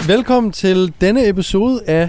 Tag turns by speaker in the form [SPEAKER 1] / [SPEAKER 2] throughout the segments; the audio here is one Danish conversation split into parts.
[SPEAKER 1] Velkommen til denne episode af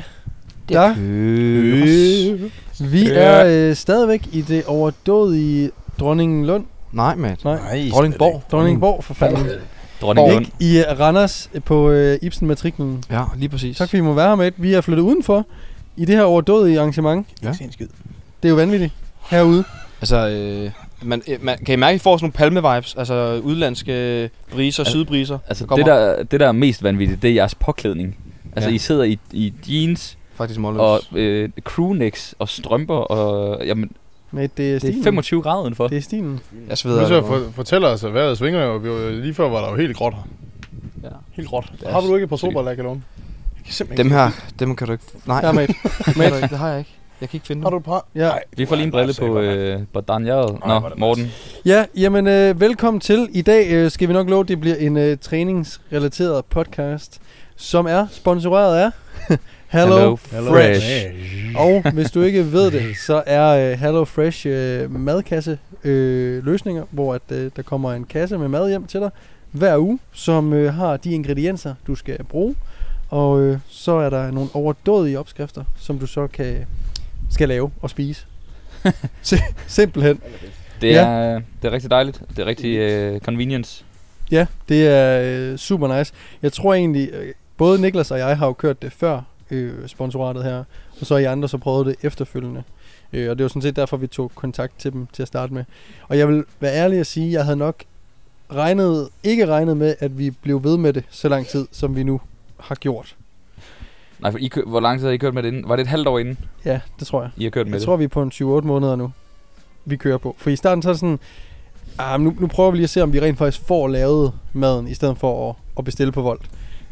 [SPEAKER 1] Vi er stadigvæk i det overdådige Dronninglund.
[SPEAKER 2] Nej, Matt.
[SPEAKER 1] Nej.
[SPEAKER 2] Dronningborg,
[SPEAKER 1] for fanden.
[SPEAKER 3] Dronninglund.
[SPEAKER 1] I Randers på Ibsen-matriklen.
[SPEAKER 2] Ja, lige præcis.
[SPEAKER 1] Tak fordi I må være her med. Vi er flyttet udenfor i det her overdådige arrangement.
[SPEAKER 2] Ja.
[SPEAKER 1] Det er jo vanvittigt herude.
[SPEAKER 2] Altså, man, kan I mærke, at I får sådan nogle palme-vibes? Altså udlandske briser, sydbriser.
[SPEAKER 3] Altså det der er mest vanvittigt, det er jeres påklædning. Altså I sidder i jeans
[SPEAKER 2] faktisk målløs.
[SPEAKER 3] Og crewnecks og strømper og jamen
[SPEAKER 1] Men det er
[SPEAKER 3] 25 grader udenfor.
[SPEAKER 1] Det er stilen.
[SPEAKER 4] Jeg sveder. Fortæller os, at vejret svinger jo. Lige før var der jo helt gråt her.
[SPEAKER 3] Ja.
[SPEAKER 4] Helt gråt. Har du ikke et par solbriller, jeg kan låne?
[SPEAKER 2] Dem kan du ikke. Nej.
[SPEAKER 1] Ja, mate.
[SPEAKER 2] Det har jeg ikke. Jeg kan ikke finde
[SPEAKER 4] dem. Har du et par?
[SPEAKER 1] Ja.
[SPEAKER 3] Vi får lige en brille på Daniel. Nå, Morten.
[SPEAKER 1] Ja, jamen velkommen til. I dag skal vi nok love, at det bliver en træningsrelateret podcast, som er sponsoreret af Hello Fresh. Og hvis du ikke ved det, så er Hello Fresh madkasse løsninger, hvor der kommer en kasse med mad hjem til dig hver uge, som har de ingredienser, du skal bruge. Og så er der nogle overdådige opskrifter, som du så skal lave og spise. Simpelthen.
[SPEAKER 3] Det er rigtig dejligt. Det er rigtig convenience. Ja,
[SPEAKER 1] det er super nice. Jeg tror egentlig, både Niklas og jeg har jo kørt det før sponsoratet her, og så I andre så prøvede det efterfølgende. Og det var sådan set derfor, vi tog kontakt til dem til at starte med. Og jeg vil være ærlig at sige, at jeg havde nok ikke regnet med, at vi blev ved med det så lang tid, som vi nu har gjort.
[SPEAKER 3] Nej, for hvor lang tid har I kørt med det inden? Var det et halvt år inden?
[SPEAKER 1] Ja, det tror jeg.
[SPEAKER 3] I har kørt med det?
[SPEAKER 1] Jeg tror, vi er på en 7-8 måneder nu, vi kører på. For i starten så er det sådan, nu prøver vi lige at se, om vi rent faktisk får lavet maden, i stedet for at bestille på Volt.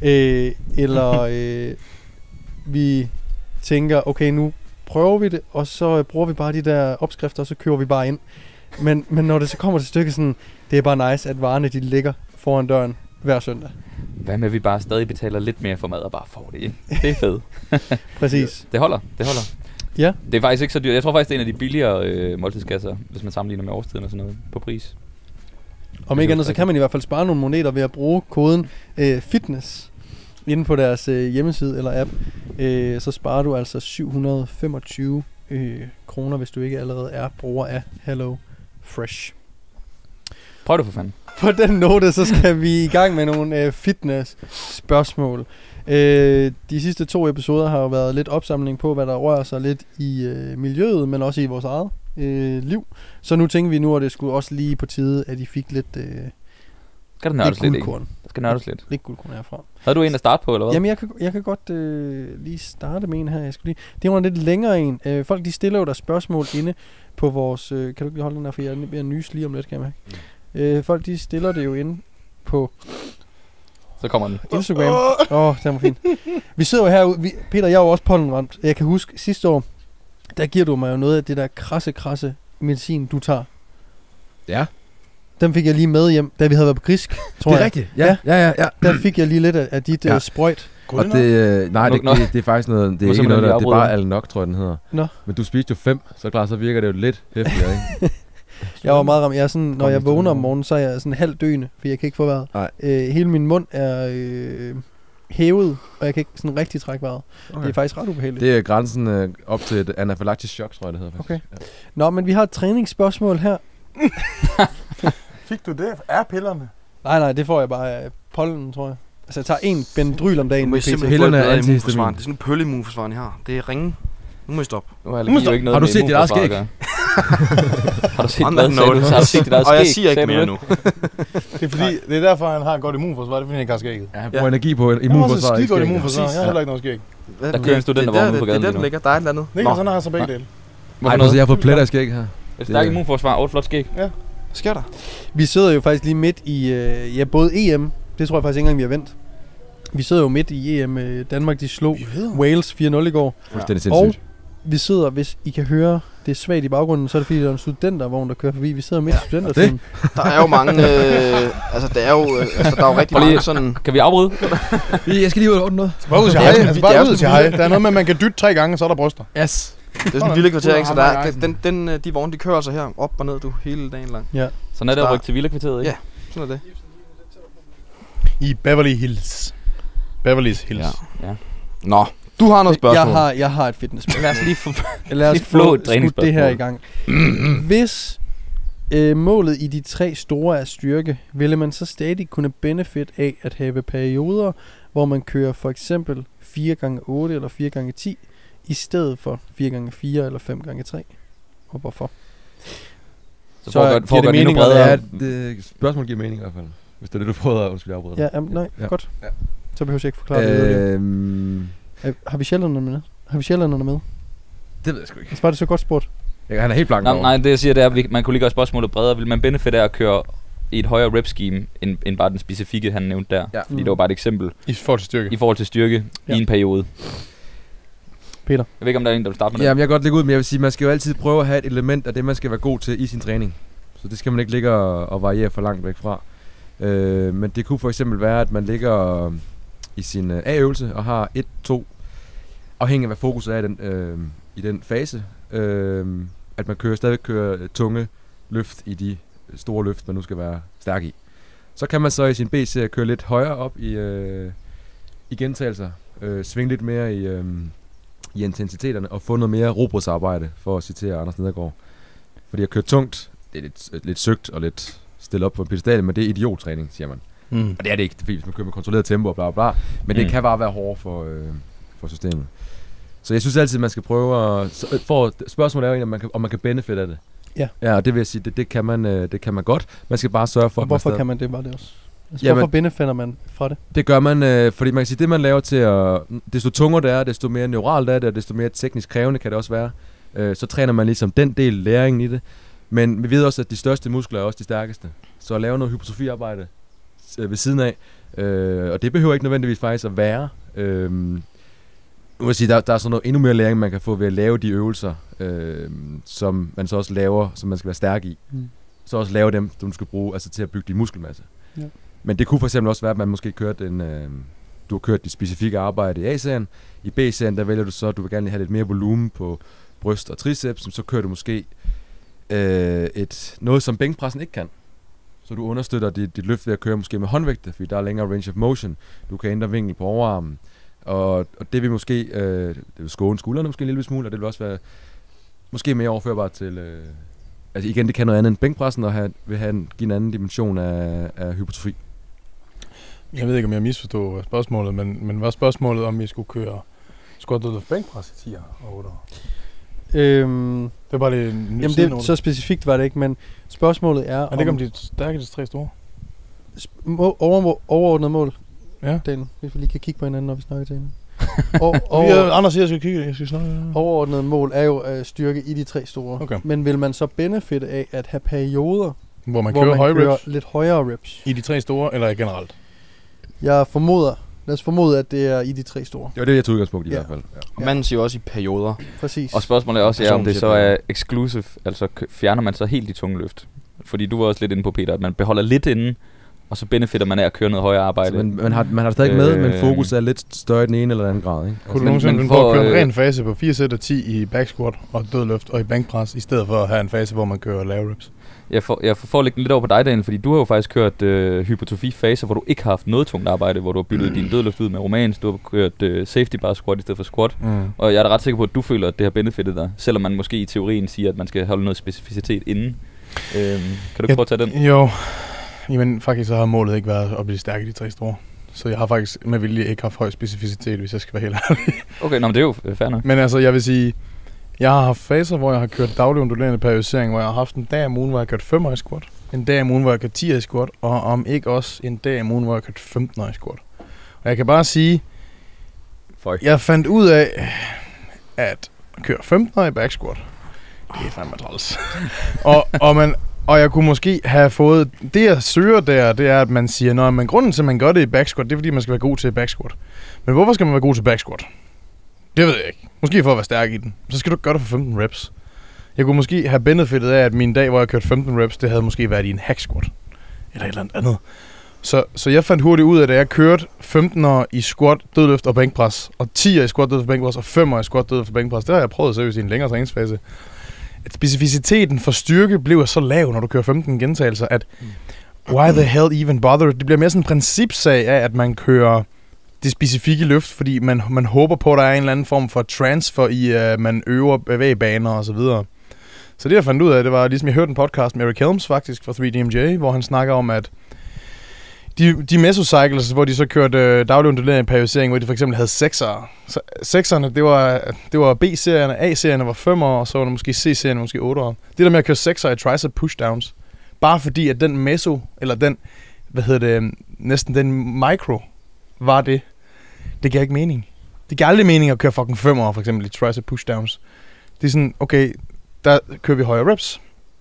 [SPEAKER 1] Vi tænker, okay, nu prøver vi det, og så bruger vi bare de der opskrifter, og så kører vi bare ind. Men når det så kommer til stykket, sådan, det er bare nice, at varerne de ligger foran døren hver søndag.
[SPEAKER 3] Hvad med, at vi bare stadig betaler lidt mere for mad og bare får det ind? Det er fedt.
[SPEAKER 1] Præcis.
[SPEAKER 3] Det holder.
[SPEAKER 1] Ja.
[SPEAKER 3] Det er faktisk ikke så dyrt. Jeg tror faktisk, det er en af de billigere måltidskasser, hvis man sammenligner med årstiden og sådan noget på pris.
[SPEAKER 1] Om ikke andet, så kan man i hvert fald spare nogle moneter ved at bruge koden fitness inde på deres hjemmeside eller app. Så sparer du altså 725 kroner, hvis du ikke allerede er bruger af Hello Fresh.
[SPEAKER 3] Prøv det for fanden.
[SPEAKER 1] På den note, så skal vi i gang med nogle fitness-spørgsmål. De sidste 2 episoder har jo været lidt opsamling på, hvad der rører sig lidt i miljøet, men også i vores eget liv. Så nu tænker vi nu, at det skulle også lige på tide, at I fik lidt
[SPEAKER 3] guldkorn. Der skal nørdes lidt.
[SPEAKER 1] Lidt guldkorn herfra.
[SPEAKER 3] Havde du en at starte på, eller hvad?
[SPEAKER 1] Jamen, jeg kan godt lige starte med en her. Det var en lidt længere en. Folk, de stiller jo der spørgsmål inde på vores... kan du ikke holde den der, for jeg er ved at nyse lige om lidt, kan jeg mærke. Folk, de stiller det jo inde på...
[SPEAKER 3] Så kommer den.
[SPEAKER 1] Instagram. Det var fint. Vi sidder jo herude. Peter, jeg er jo også pollenramt. Jeg kan huske, sidste år, der giver du mig jo noget af det der krasse medicin, du tager.
[SPEAKER 5] Ja.
[SPEAKER 1] Den fik jeg lige med hjem, da vi havde været på Grisk, tror jeg.
[SPEAKER 5] Det er rigtigt. Ja.
[SPEAKER 1] Der fik jeg lige lidt af dit sprøjt.
[SPEAKER 5] Og det, nej, det er faktisk noget, det er ikke noget, det er bare Alnok, tror jeg, den hedder.
[SPEAKER 1] Nå.
[SPEAKER 5] Men du spiste jo 5, så klart, så virker det jo lidt hæftigere, ikke?
[SPEAKER 1] Jeg var meget ramt. Jeg er sådan, når jeg vågner om morgenen, så er jeg sådan halvt døende, for jeg kan ikke få vejret. Hele min mund er hævet, og jeg kan ikke sådan rigtig trække vejret. Okay. Det er faktisk ret ubehageligt.
[SPEAKER 5] Det er grænsen op til et anafylaktisk chok, tror jeg, det hedder faktisk.
[SPEAKER 1] Okay. Ja. Nå, men vi har et træningsspørgsmål her.
[SPEAKER 4] Fik du det? Er pillerne?
[SPEAKER 1] Nej, det får jeg bare af pollen, tror jeg. Altså, jeg tager en Benadryl om dagen.
[SPEAKER 2] Nu må I simpelthen få et bedre immunforsvar. Det er sådan en pølleimmunforsvar, I har. Det er ringe. Nu må I stoppe.
[SPEAKER 5] Har du set dit eget skæg?
[SPEAKER 3] Har du set dit eget skæg?
[SPEAKER 2] Og jeg siger ikke mere nu.
[SPEAKER 4] Det er fordi, det er derfor, han har et godt immunforsvar. Det er fordi, han ikke har skægget.
[SPEAKER 5] Ja, han bruger energi på immunforsvar.
[SPEAKER 4] Jeg har skide godt immunforsvar. Jeg har heller ikke noget skæg.
[SPEAKER 3] Der kører en studentervogn på gaden
[SPEAKER 2] lige nu. Det er der er et eller andet.
[SPEAKER 4] Niklas, han har så begge dele.
[SPEAKER 5] Nej, jeg har fået pletter af skæg her.
[SPEAKER 3] Et stærkt immunforsvar og et flot skæg.
[SPEAKER 4] Ja. Hvad sker der?
[SPEAKER 1] Vi sidder jo faktisk lige midt i både EM. Det tror jeg faktisk ikke engang, vi har vendt. Vi sidder jo midt i EM. Danmark, de slog Wales 4-0 i går.
[SPEAKER 5] Fuldstændig sindssygt.
[SPEAKER 1] Vi sidder, hvis I kan høre det svagt i baggrunden, så er det fordi, der er en studentervogn, der kører forbi. Vi sidder midt i studentertiden.
[SPEAKER 2] Der er jo mange... der er jo rigtig mange sådan...
[SPEAKER 3] Kan vi afbryde?
[SPEAKER 5] Jeg skal lige ud og ordne noget.
[SPEAKER 4] Bare ud til hej. Bare ud til hej. Der er noget med, man kan dytte 3 gange, så er der bryster.
[SPEAKER 5] Yes.
[SPEAKER 2] Det er sådan en vilde kvarter, ikke? Så der de vogne, de kører så her op og ned, du, hele dagen lang.
[SPEAKER 1] Ja.
[SPEAKER 3] Sådan er det at rykke til Villa-kvarteret, ikke?
[SPEAKER 2] Ja, sådan er det.
[SPEAKER 4] I Beverly Hills. Beverly's Hills.
[SPEAKER 2] Ja. Nå, du har noget spørgsmål.
[SPEAKER 1] Jeg har et fitnessspørgsmål.
[SPEAKER 3] Lad os få et træningsspørgsmål.
[SPEAKER 1] Det her i gang. Hvis målet i de 3 store er styrke, ville man så stadig kunne benefit af at have perioder, hvor man kører for eksempel 4x8 eller 4x10, i stedet for 4x4 eller 5x3? Og hvorfor?
[SPEAKER 3] Så giver det mening,
[SPEAKER 5] ja, spørgsmålet giver mening i hvert fald. Hvis det er det, du prøver at afbryde.
[SPEAKER 1] Ja, godt. Ja. Så behøver jeg ikke forklare det. Har vi sjældnerne med?
[SPEAKER 5] Det ved jeg sgu ikke.
[SPEAKER 1] Var det så godt spurgt?
[SPEAKER 5] Han er helt blank over.
[SPEAKER 3] Nej, det jeg siger, det er, at man kunne lige gøre spørgsmålet bredere. Vil man benefit af at køre i et højere rep-scheme, end bare den specifikke, han nævnte der? Ja. Fordi det var bare et eksempel.
[SPEAKER 4] I forhold til styrke?
[SPEAKER 3] I en periode.
[SPEAKER 1] Peter?
[SPEAKER 3] Jeg ved ikke, om der er en, der vil starte med det.
[SPEAKER 5] Jamen, jeg kan godt lægge ud, men jeg vil sige, man skal jo altid prøve at have et element af det, man skal være god til i sin træning. Så det skal man ikke ligge og variere for langt væk fra. Men det kunne for eksempel være, at man ligger i sin A-øvelse og har 1-2, afhængig af hvad fokuset er i den fase, at man stadig kører tunge løft i de store løft, man nu skal være stærk i. Så kan man så i sin B-serie køre lidt højere op i gentagelser, svinge lidt mere i intensiteterne og få noget mere robotsarbejde, for at citere Anders Nedergaard. Fordi at køre tungt, det er lidt søgt og lidt stille op på en pedestal, men det er idiottræning, siger man. Og det er det ikke, hvis man kører med kontrolleret tempo og bla bla bla, men det kan bare være hårdt for systemet. Så jeg synes altid, at man skal prøve at... Spørgsmålet er jo, om man kan benefit af det. Ja, og det vil jeg sige, det kan man godt. Man skal bare sørge for...
[SPEAKER 1] Og hvorfor kan man det? Var det også? Altså, hvorfor benefitter man fra det?
[SPEAKER 5] Det gør man, fordi man kan sige, det man laver til at... Desto tungere det er, desto mere neuralt er det, og desto mere teknisk krævende kan det også være. Så træner man ligesom den del læringen i det. Men vi ved også, at de største muskler er også de stærkeste. Så at lave noget hypotrofiarbejde ved siden af, og det behøver ikke nødvendigvis faktisk at være... Nu vil jeg sige, der er sådan noget endnu mere læring, man kan få ved at lave de øvelser, som man så også laver, som man skal være stærk i. Så også lave dem, du skal bruge til at bygge din muskelmasse. Ja. Men det kunne for eksempel også være, at man måske du har kørt dit specifikke arbejde i A-serien. I B-serien, der vælger du så, at du vil gerne have lidt mere volumen på bryst og triceps, så kører du måske noget, som bænkpressen ikke kan. Så du understøtter dit løft ved at køre måske med håndvægte, fordi der er længere range of motion. Du kan ændre vinkel på overarmen. Og det vil måske det vil skåne skuldrene måske en lille smule, og det vil også være måske mere overførbart til... altså igen, det kan noget andet end bænkpressen, og give en anden dimension af hypertrofi.
[SPEAKER 4] Jeg ved ikke, om jeg misforstod spørgsmålet, men var spørgsmålet, om vi skulle køre squat deadlift bænkpres i 10'er og 8'er? Det var det
[SPEAKER 1] jamen så specifikt var det ikke, men spørgsmålet er...
[SPEAKER 4] Er det ikke om de stærkeste 3 store?
[SPEAKER 1] Overordnet mål.
[SPEAKER 4] Ja.
[SPEAKER 1] Den, hvis vi lige kan kigge på hinanden, når vi snakker til hinanden.
[SPEAKER 4] Anders siger, at jeg skal kigge. Jeg skal snakke.
[SPEAKER 1] Overordnet mål er jo styrke i de 3 store. Okay. Men vil man så benefitte af at have perioder,
[SPEAKER 4] hvor man kører
[SPEAKER 1] lidt højere reps?
[SPEAKER 4] I de 3 store, eller generelt?
[SPEAKER 1] Jeg formoder. Lad os formode, at det er i de 3 store.
[SPEAKER 5] Det var det, jeg tog udgangspunkt i hvert fald.
[SPEAKER 2] Ja. Man siger også i perioder.
[SPEAKER 1] Præcis.
[SPEAKER 3] Og spørgsmålet er også, om det så er exclusive, altså fjerner man så helt de tunge løft? Fordi du var også lidt inde på, Peter, at man beholder lidt inden, og så benefitter man af at køre noget højere arbejde.
[SPEAKER 5] Man har stadig med, men fokus er lidt større i den ene eller anden grad, ikke?
[SPEAKER 4] Kunne du nogensinde finde på at køre en ren fase på 4 sæt og 10 i back squat og dødløft og i bænkpres, i stedet for at have en fase, hvor man kører lave reps?
[SPEAKER 3] Jeg får lægge lidt over på dig, Daniel, fordi du har jo faktisk kørt hypertrofi-faser, hvor du ikke har haft noget tungt arbejde, hvor du har byttet din dødløft ud med romans, du har kørt safety bar squat i stedet for squat. Og jeg er da ret sikker på, at du føler, at det har benefittet dig, selvom man måske i teorien siger, at man skal holde noget specificitet inden. Kan du ikke prøve at tage den?
[SPEAKER 4] Jo. Jamen faktisk så har målet ikke været at blive stærk i de 3 store. Så jeg har faktisk med vilje ikke haft høj specificitet, hvis jeg skal være helt ærlig.
[SPEAKER 3] Okay, men det er jo fair nok.
[SPEAKER 4] Men altså, jeg vil sige, jeg har haft faser, hvor jeg har kørt daglig undulerende periodisering, hvor jeg har haft en dag om ugen, hvor jeg har kørt 5'er i squat, en dag om ugen, hvor jeg har kørt 10'er i squat, og om ikke også en dag om ugen, hvor jeg har kørt 15'er i squat. Og jeg kan bare sige, jeg fandt ud af, at køre 15'er i back squat, det er fandme træls. Og jeg kunne måske have fået... Det jeg søger der, det er, at man siger, men grunden til, at man gør det i back squat, det er, fordi man skal være god til back squat. Men hvorfor skal man være god til back squat? Det ved jeg ikke. Måske for at være stærk i den. Så skal du gøre det for 15 reps. Jeg kunne måske have benefittet af, at min dag, hvor jeg kørte 15 reps, det havde måske været i en hack squat. Eller et eller andet. Så jeg fandt hurtigt ud af, at jeg kørte 15'er i squat, dødløft og bænkpres, og 10'er i squat, dødløft og bænkpres, og 5'er i squat, dødløft og bænkpres. Det har jeg prøvet seriøst i en længere træningsfase. At specificiteten for styrke bliver så lav, når du kører 15 gentagelser, at why the hell even bother? Det bliver mere sådan en principsag af, at man kører det specifikke løft, fordi man håber på, at der er en eller anden form for transfer i, at man øver bevægbaner og så videre. Så det, jeg fandt ud af, det var, ligesom jeg hørte en podcast med Eric Helms faktisk fra 3DMJ, hvor han snakker om, at de mesocycles, hvor de så kørte daglig undulering periodisering, hvor de for eksempel havde 6'ere. Så 6'erne, det var B-serierne, A-serierne var 5'ere, og så var der måske C-serierne, måske 8'ere. Det der med at køre 6'ere i tricep pushdowns, bare fordi at den meso, eller den, næsten den micro, var det gav ikke mening. Det gav aldrig mening at køre fucking 5'ere, for eksempel i tricep pushdowns. Det er sådan, okay, der kører vi højere reps.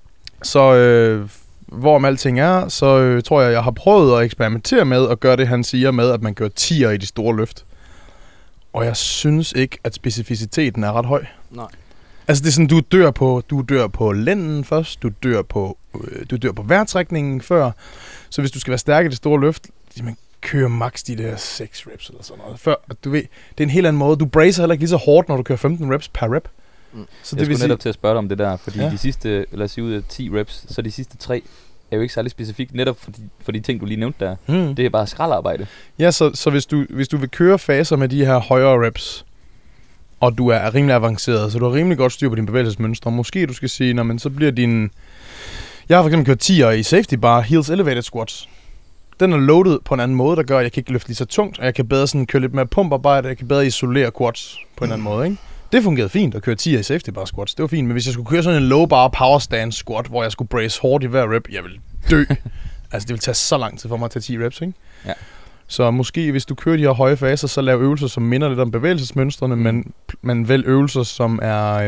[SPEAKER 4] Så hvorom alting er, så tror jeg har prøvet at eksperimentere med at gøre det, han siger med, at man gør 10'er i de store løft. Og jeg synes ikke, at specificiteten er ret høj.
[SPEAKER 2] Nej.
[SPEAKER 4] Altså det er sådan, du dør på lænden først, du dør på vejrtrækningen før. Så hvis du skal være stærk i det store løft, man kører max de der 6 reps eller sådan noget. Før, du ved, det er en helt anden måde. Du bracer heller ikke lige så hårdt, når du kører 15 reps per rep.
[SPEAKER 3] Så jeg skulle netop til at spørge dig om det der, fordi de sidste, lad os sige ud af 10 reps, så de sidste 3 er jo ikke særlig specifikt, netop for de ting, du lige nævnte der. Det er bare skraldarbejde. Ja,
[SPEAKER 4] så hvis du vil køre faser med de her højere reps, og du er rimelig avanceret, så du har rimelig godt styr på dine bevægelsesmønstre, måske du skal sige, men så bliver din... Jeg har for eksempel kørt 10'er i safety bar, heels elevated squats. Den er loaded på en anden måde, der gør, at jeg kan ikke løfte lige så tungt, og jeg kan bedre sådan køre lidt mere pumparbejde, jeg kan bedre isolere quads på en anden måde, ikke? Det fungerede fint at køre 10'er i safety bar squats, det var fint, men hvis jeg skulle køre sådan en low bar power stance squat, hvor jeg skulle brace hårdt i hver rep, jeg ville dø. Altså det ville tage så lang tid for mig at tage 10 reps, ikke?
[SPEAKER 3] Ja.
[SPEAKER 4] Så måske hvis du kører de her høje faser, så lav øvelser, som minder lidt om bevægelsesmønstrene, men vælg øvelser, som er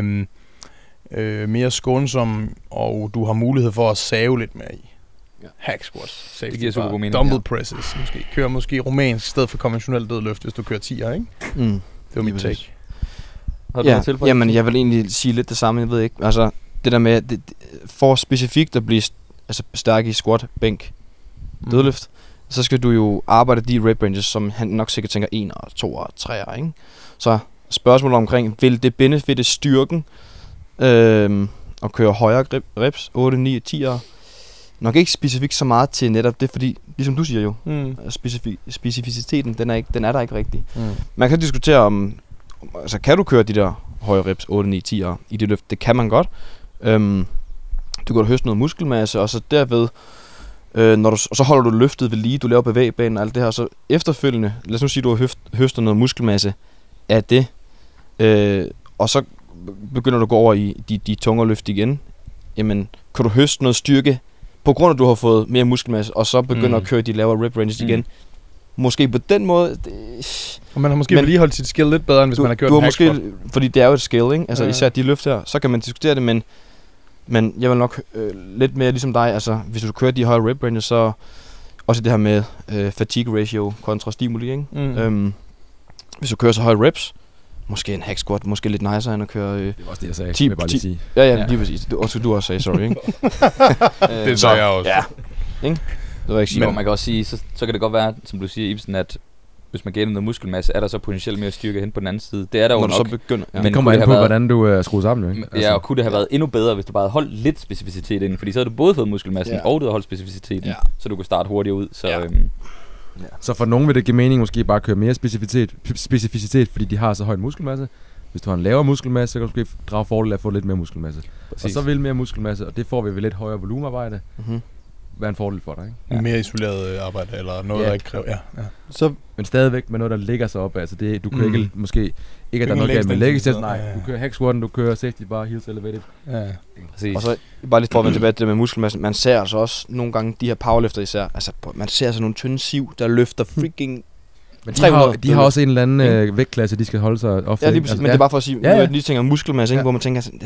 [SPEAKER 4] mere skånsomme, og du har mulighed for at save lidt mere i. Ja. Hack squats, safety bar, dumbbell presses, måske. Kør måske rumænsk i stedet for konventionel dødløft, hvis du kører 10'er, ikke? Det var mit take.
[SPEAKER 2] Jamen, jeg vil egentlig sige lidt det samme, jeg ved ikke. Altså, det der med, for specifikt at blive stærk i squat, bænk, dødløft, så skal du jo arbejde de rep ranges, som han nok sikkert tænker 1, 2 og 3, ikke? Så spørgsmålet omkring, vil det benefitte styrken at køre højere reps, 8, 9, 10'er? Nok ikke specifikt så meget til netop det, fordi, ligesom du siger jo, specificiteten, den er der ikke rigtig. Man kan diskutere om, altså kan du køre de der høje reps, 8, 9, 10'er i det løft? Det kan man godt. Du kan høste noget muskelmasse, og så derved, så holder du løftet ved lige, du laver bevægbanen og alt det her, så efterfølgende, lad os nu sige, du har høstet noget muskelmasse af det, og så begynder du at gå over i de tungere løft igen, jamen, kan du høste noget styrke, på grund af, at du har fået mere muskelmasse, og så begynder at køre de lavere rep ranges igen. Måske på den måde...
[SPEAKER 4] Og man har måske lige holdt sit skill lidt bedre, end hvis man har kørt en hack squat.
[SPEAKER 2] Fordi det er jo et skill, ikke? Altså især de løft her, så kan man diskutere det, men jeg vil nok lidt mere ligesom dig, altså hvis du kører de høje rep ranges, så også det her med fatigue ratio kontra stimuli, ikke? Hvis du kører så høje reps, måske en hack squat, måske lidt nicer end at køre... det
[SPEAKER 5] var også det, jeg sagde, vil jeg bare lige sige.
[SPEAKER 2] Ja, lige præcis. Du også sagde, sorry, ikke?
[SPEAKER 4] Det sagde jeg også.
[SPEAKER 2] Ja, ikke? Det var ikke sige.
[SPEAKER 3] Men man kan også sige, så kan det godt være, som du siger, Ibsen, at hvis man gainer noget muskelmasse, er der så potentielt mere styrke hen på den anden side. Det er der jo nok.
[SPEAKER 2] Så begynder,
[SPEAKER 5] men det kommer an på, hvordan du er skruet sammen, ikke?
[SPEAKER 3] Altså. Ja, og kunne det have været endnu bedre, hvis du bare havde holdt lidt specificitet inden, fordi så havde du både fået muskelmassen, og du havde holdt specificiteten, så du kunne starte hurtigere ud. Så,
[SPEAKER 5] så for nogen vil det give mening måske bare køre mere specificitet, fordi de har så høj muskelmasse. Hvis du har en lavere muskelmasse, så kan du måske drage fordel af at få lidt mere muskelmasse. Præcis. Og så vil mere muskelmasse, og det får vi ved lidt højere volumenarbejde. Være en fordel for dig, ikke?
[SPEAKER 4] Ja. Mere isoleret arbejde, eller noget, der ikke kræver... Ja.
[SPEAKER 5] Så, men stadigvæk med noget, der ligger sig op. Altså det, du kører ikke, måske ikke, at der er noget galt med leg extension. Nej, du kører hack squatten, du kører safety bar, heels elevated.
[SPEAKER 4] Ja.
[SPEAKER 2] Præcis. Og så bare lige for at vende tilbage til det med muskelmassen. Man ser altså også nogle gange de her powerlifter især. Altså man ser altså nogle tynde siv, der løfter freaking...
[SPEAKER 5] Men de har også en eller anden vægtklasse, de skal holde sig ofte.
[SPEAKER 2] Ja, lige præcis, altså, men det er bare for at sige, jeg lige tænker muskelmasse, hvor man tænker sådan,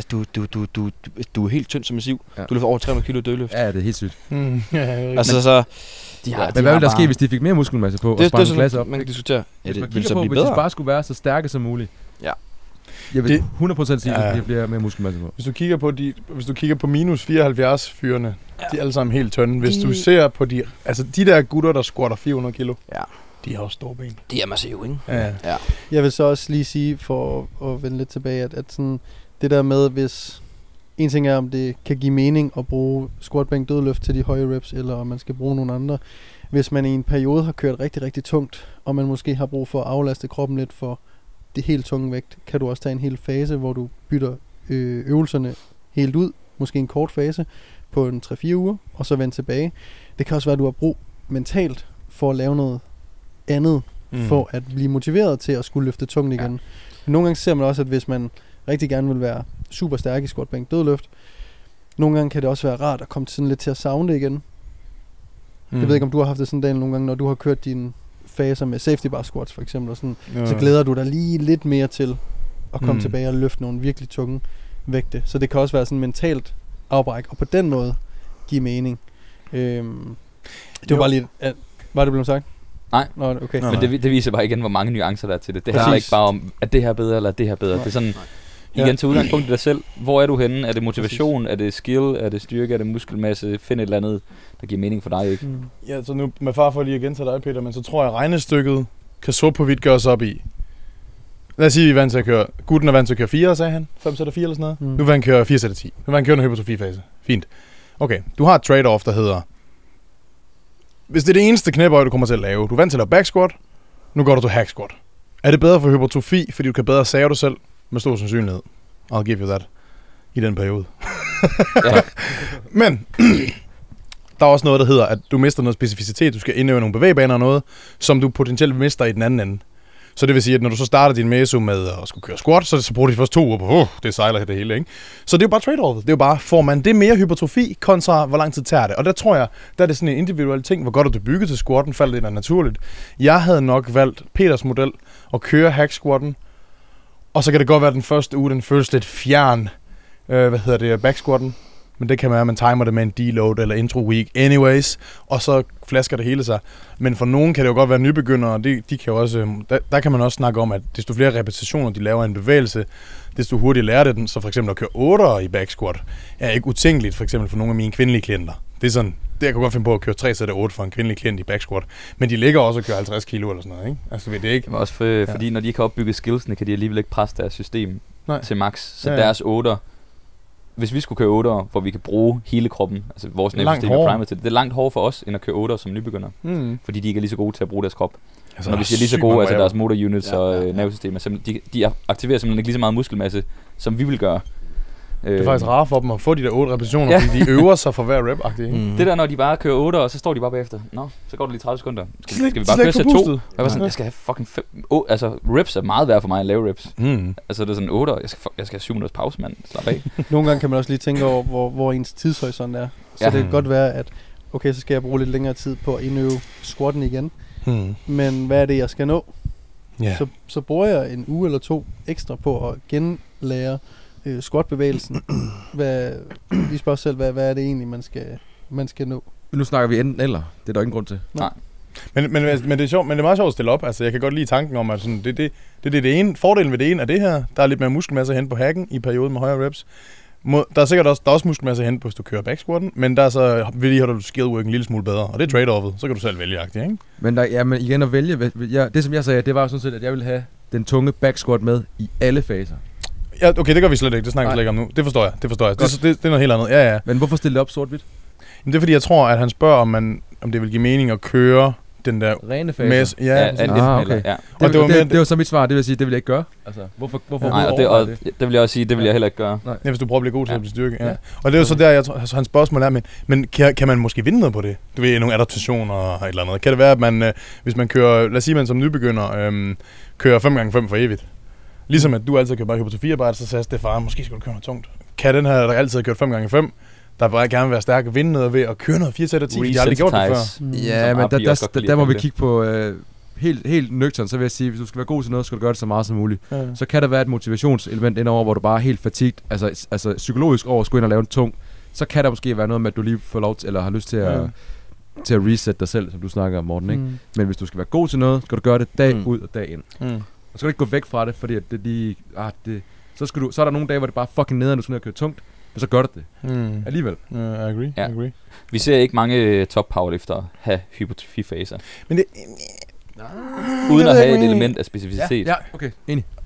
[SPEAKER 2] du er helt tynd som en siv. Du løfter over 300 kilo dødløft.
[SPEAKER 5] Ja, det er helt sygt.
[SPEAKER 2] Altså så...
[SPEAKER 5] Men hvad ville der ske, hvis de fik mere muskelmasse på og sprang en klasse op?
[SPEAKER 2] Man kan diskutere.
[SPEAKER 5] Ja, det vil så blive bedre. Hvis de bare skulle være så stærke som muligt. Ja. Jeg vil 100% sige, at de bliver mere muskelmasse på.
[SPEAKER 4] Hvis du kigger på minus 74 fyrene, de er alle sammen helt tynde. Hvis du ser på de der gutter, der squatter 400 kilo. Ja. De har også store ben.
[SPEAKER 2] De er massive, ikke?
[SPEAKER 1] Ja. Jeg vil så også lige sige, for at vende lidt tilbage, at sådan, det der med, hvis en ting er, om det kan give mening at bruge squat, bænk, dødløft til de høje reps, eller om man skal bruge nogle andre. Hvis man i en periode har kørt rigtig, rigtig tungt, og man måske har brug for at aflaste kroppen lidt for det helt tunge vægt, kan du også tage en hel fase, hvor du bytter øvelserne helt ud, måske en kort fase på en 3-4 uger, og så vende tilbage. Det kan også være, at du har brug mentalt for at lave noget andet, for at blive motiveret til at skulle løfte tungt igen. Ja. Nogle gange ser man også, at hvis man rigtig gerne vil være super stærk i squat, bænk, dødløft, nogle gange kan det også være rart at komme sådan lidt til at savne det igen. Jeg ved ikke, om du har haft det sådan dag nogle gange, når du har kørt dine faser med safety bar squats for eksempel, og sådan, så glæder du dig lige lidt mere til at komme tilbage og løfte nogle virkelig tunge vægte. Så det kan også være sådan mentalt afbræk, og på den måde give mening. Det var bare lige... Var det blevet sagt?
[SPEAKER 3] Nej.
[SPEAKER 1] Nå, okay.
[SPEAKER 3] Men det viser bare igen, hvor mange nuancer der er til det. Det handler ikke bare om, at det her bedre, eller det her bedre. Det er sådan, igen til udgangspunkt i dig selv. Hvor er du henne? Er det motivation? Er det skill? Er det styrke? Er det muskelmasse? Find et eller andet, der giver mening for dig, ikke?
[SPEAKER 4] Ja, så nu med far for lige igen til dig, Peter, men så tror jeg, at regnestykket kan sort på hvidt gøres op i. Lad os sige, vi er vant til at køre... Gutten er vant til at køre 4, sagde han. 5 sæt af 4 eller sådan noget. Nu vil han køre 4 sæt af 10. Nu vil han køre en hypertrofifase. Fint. Okay, du har et trade-off, der hedder... Hvis det er det eneste knæbøj, du kommer til at lave, du er vant til at lave back squat, nu går du til hack squat. Er det bedre for hypertrofi, fordi du kan bedre save dig selv med stor sandsynlighed? I'll give you that. I den periode. Men der er også noget, der hedder, at du mister noget specificitet. Du skal indøve nogle bevægbaner og noget, som du potentielt mister i den anden ende. Så det vil sige, at når du så starter din meso med at skulle køre squat, så bruger du de første 2 uger på, det sejler det hele, ikke? Så det er jo bare trade-off. Det er jo bare, får man det mere hypertrofi kontra, hvor lang tid tager det? Og der tror jeg, der er det sådan en individuel ting, hvor godt er du bygget til squatten, falder det der naturligt. Jeg havde nok valgt Peters model at køre hack squatten, og så kan det godt være, at den første uge, den føles lidt fjern, back squatten. Men det kan være, at man timer det med en deload eller intro week anyways, og så flasker det hele sig. Men for nogen kan det jo godt være nybegyndere, og de kan jo også, der kan man også snakke om, at desto flere repetitioner de laver en bevægelse, desto hurtigere lærer det den. Så for eksempel at køre 8'ere i back squat er ikke utænkeligt, for eksempel for nogle af mine kvindelige klienter. Det er sådan, det jeg kan godt finde på at køre 3 sæt af 8 for en kvindelig klient i back squat, men de ligger også og kører 50 kilo eller sådan noget, ikke? Altså ved det ikke.
[SPEAKER 3] Men også fordi når de ikke har opbygget skillsene, kan de alligevel ikke presse deres system til max. Så deres 8'er, hvis vi skulle køre 8'er, hvor vi kan bruge hele kroppen, altså vores nervesystem er primet til det, det er langt hårdere for os, end at køre 8'er som nybegynder. Fordi de ikke er lige så gode til at bruge deres krop. Altså, når vi siger lige så gode, altså deres motor units og nervesystemer, de aktiverer simpelthen ikke lige så meget muskelmasse, som vi vil gøre.
[SPEAKER 4] Det er faktisk rart for dem at få de der 8 repetitioner, fordi de øver sig for hver rep-agtigt.
[SPEAKER 3] Det der, når de bare kører 8, og så står de bare bagefter. Nå, så går det lige 30 sekunder. Skal vi bare køre sæt 2? Jeg var sådan, jeg skal have fucking 5. Altså, reps er meget værd for mig at lave reps. Altså, det er sådan 8, jeg skal have 7 minutters pause, mand. Slap af.
[SPEAKER 1] Nogle gange kan man også lige tænke over, hvor ens tidshorisont er. Så det kan godt være, at okay, så skal jeg bruge lidt længere tid på at indøve squatten igen. Men hvad er det, jeg skal nå? Så bruger jeg en uge eller 2 ekstra på at genlære squat-bevægelsen. Vi spørger selv, hvad er det egentlig, man skal nå?
[SPEAKER 5] Nu snakker vi enten eller. Det er der ingen grund til.
[SPEAKER 3] Nej.
[SPEAKER 4] Men det er sjovt, men det er meget sjovt at stille op. Altså, jeg kan godt lide tanken om, at sådan, det det ene. Fordelen ved det ene er det her. Der er lidt mere muskelmasse hen på hacken i perioden med højere reps. Der er sikkert også muskelmasse hen på, hvis du kører back squatten, men der er så vedligeholder du skillwork en lille smule bedre, og det er trade-offet. Så kan du selv vælge, ikke?
[SPEAKER 5] Men men igen at vælge, det som jeg sagde, det var sådan set, at jeg ville have den tunge back squat med i alle faser.
[SPEAKER 4] Ja, okay, det gør vi slet ikke. Det snakker vi slet ikke om nu. Det forstår jeg. Det er noget helt andet. Ja.
[SPEAKER 5] Men hvorfor stille det op sort-hvidt?
[SPEAKER 4] Jamen, det er fordi, jeg tror, at han spørger, om det vil give mening at køre den der
[SPEAKER 5] rene fase.
[SPEAKER 4] Okay.
[SPEAKER 5] Ja. Og det var så mit svar, det vil sige, det vil jeg ikke gøre. Altså, hvorfor
[SPEAKER 3] nej, det vil jeg også sige, det vil jeg heller ikke gøre.
[SPEAKER 4] Ja, hvis du prøver at blive god til at blive styrke. Ja. Og det er jo så der, jeg tror, hans spørgsmål er, men kan man måske vinde noget på det? Du ved, nogle adaptationer og et eller andet. Kan det være, at man, hvis man kører, lad os sige, man som nybegynder, kører 5x5 for evigt? Ligesom at du altid kører bare hypertrofi-arbejde, så sagde Stefan, måske skal du køre noget tungt. Kan den her, der altid har kørt 5x5, der bare gerne være stærk og vinde noget ved at køre noget 4 sæt af 10, fordi de har aldrig gjort det før.
[SPEAKER 5] Ja, men der må vi kigge på helt nøgtern, så vil jeg sige, hvis du skal være god til noget, skal du gøre det så meget som muligt. Ja. Så kan der være et motivationselement indover, hvor du bare er helt fatigued, altså psykologisk over at skulle ind og lave en tung, så kan der måske være noget med, at du lige får lov til, eller har lyst til at reset dig selv, som du snakker om, Morten, ikke? Men hvis du skal være god til noget, skal du gøre det dag ud og dag ind. Og så skal du ikke gå væk fra det, fordi at det lige, så er der nogle dage, hvor det bare fucking nederen, du skal ned og køre tungt, men så gør det alligevel.
[SPEAKER 4] I agree.
[SPEAKER 3] Vi ser ikke mange top powerliftere have hypertrofifaser.
[SPEAKER 4] Men det...
[SPEAKER 3] Uden at have et element af specificitet.
[SPEAKER 5] Ja, okay, enig.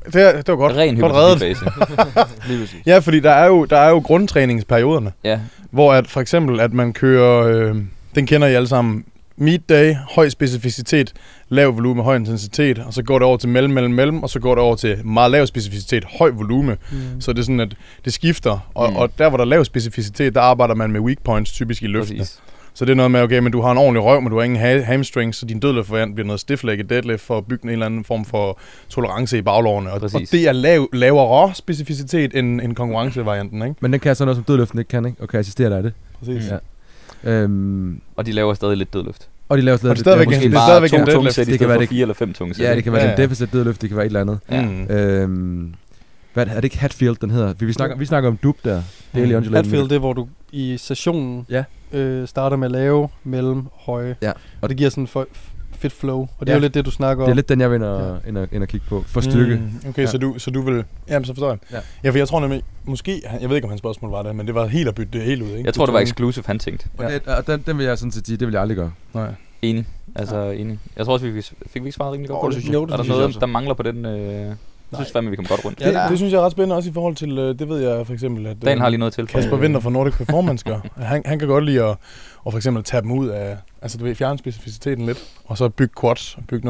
[SPEAKER 4] Det var godt.
[SPEAKER 3] Ren
[SPEAKER 4] godt reddet.
[SPEAKER 3] hypertrofifase.
[SPEAKER 4] Ja, fordi der er jo grundtræningsperioderne.
[SPEAKER 3] Ja.
[SPEAKER 4] Hvor at for eksempel, at man kører, den kender I alle sammen, meet day, høj specificitet, lav volume, høj intensitet, og så går det over til mellem, og så går det over til meget lav specificitet, høj volume. Så det er sådan, at det skifter, og der hvor der er lav specificitet, der arbejder man med weak points, typisk i løftene. Præcis. Så det er noget med, okay, men du har en ordentlig røv, men du har ingen hamstrings, så din dødløftvariant bliver noget stiff-legged deadlift for at bygge en eller anden form for tolerance i baglårene. Og det er lavere specificitet end konkurrencevarianten, ikke? Men
[SPEAKER 5] den kan sådan noget, som dødløften ikke kan, ikke? Og kan assistere dig i det.
[SPEAKER 4] Præcis.
[SPEAKER 5] Ja.
[SPEAKER 3] Og de laver stadig lidt dødløft.
[SPEAKER 5] Og de laver stadig
[SPEAKER 4] lidt dødløft. Det er stadigvæk en
[SPEAKER 3] dødløft. Det kan være det 4 eller 5 tunge sæt.
[SPEAKER 5] Ja, det kan være en deficit dødløft, det kan være et eller andet. Ja. Hvad er det ikke Hatfield, den hedder? Vi snakker om dub der.
[SPEAKER 1] Hatfield, det er, hvor du i sessionen starter med lave, mellem, høje. Ja. Og det giver sådan fit flow. Og det er jo lidt det, du snakker om.
[SPEAKER 5] Det er lidt den, jeg vil ind og kigge på. For styrke.
[SPEAKER 4] Okay, så du vil... Jamen, så forstår jeg. Ja, for jeg tror nemlig... Måske... Jeg ved ikke, om hans spørgsmål var det, men det var helt at bytte det helt ud, ikke?
[SPEAKER 3] Jeg tror, det var exclusive, han tænkte.
[SPEAKER 5] Og den vil jeg sådan sige, det vil jeg aldrig gøre.
[SPEAKER 3] Nej. Enig. Enig. Jeg tror også, vi fik ikke svaret rimelig godt på det. Jo, er der noget, der mangler på den... Jeg synes fandme, vi kommer godt rundt.
[SPEAKER 4] Det synes jeg er ret spændende, også i forhold til, det ved jeg for eksempel, at
[SPEAKER 3] Dan har lige noget til.
[SPEAKER 4] Kasper Winther fra Nordic Performance gør. Han kan godt lide at for eksempel tage dem ud af, altså du ved, fjerne specificiteten lidt, og så bygge quads, bygge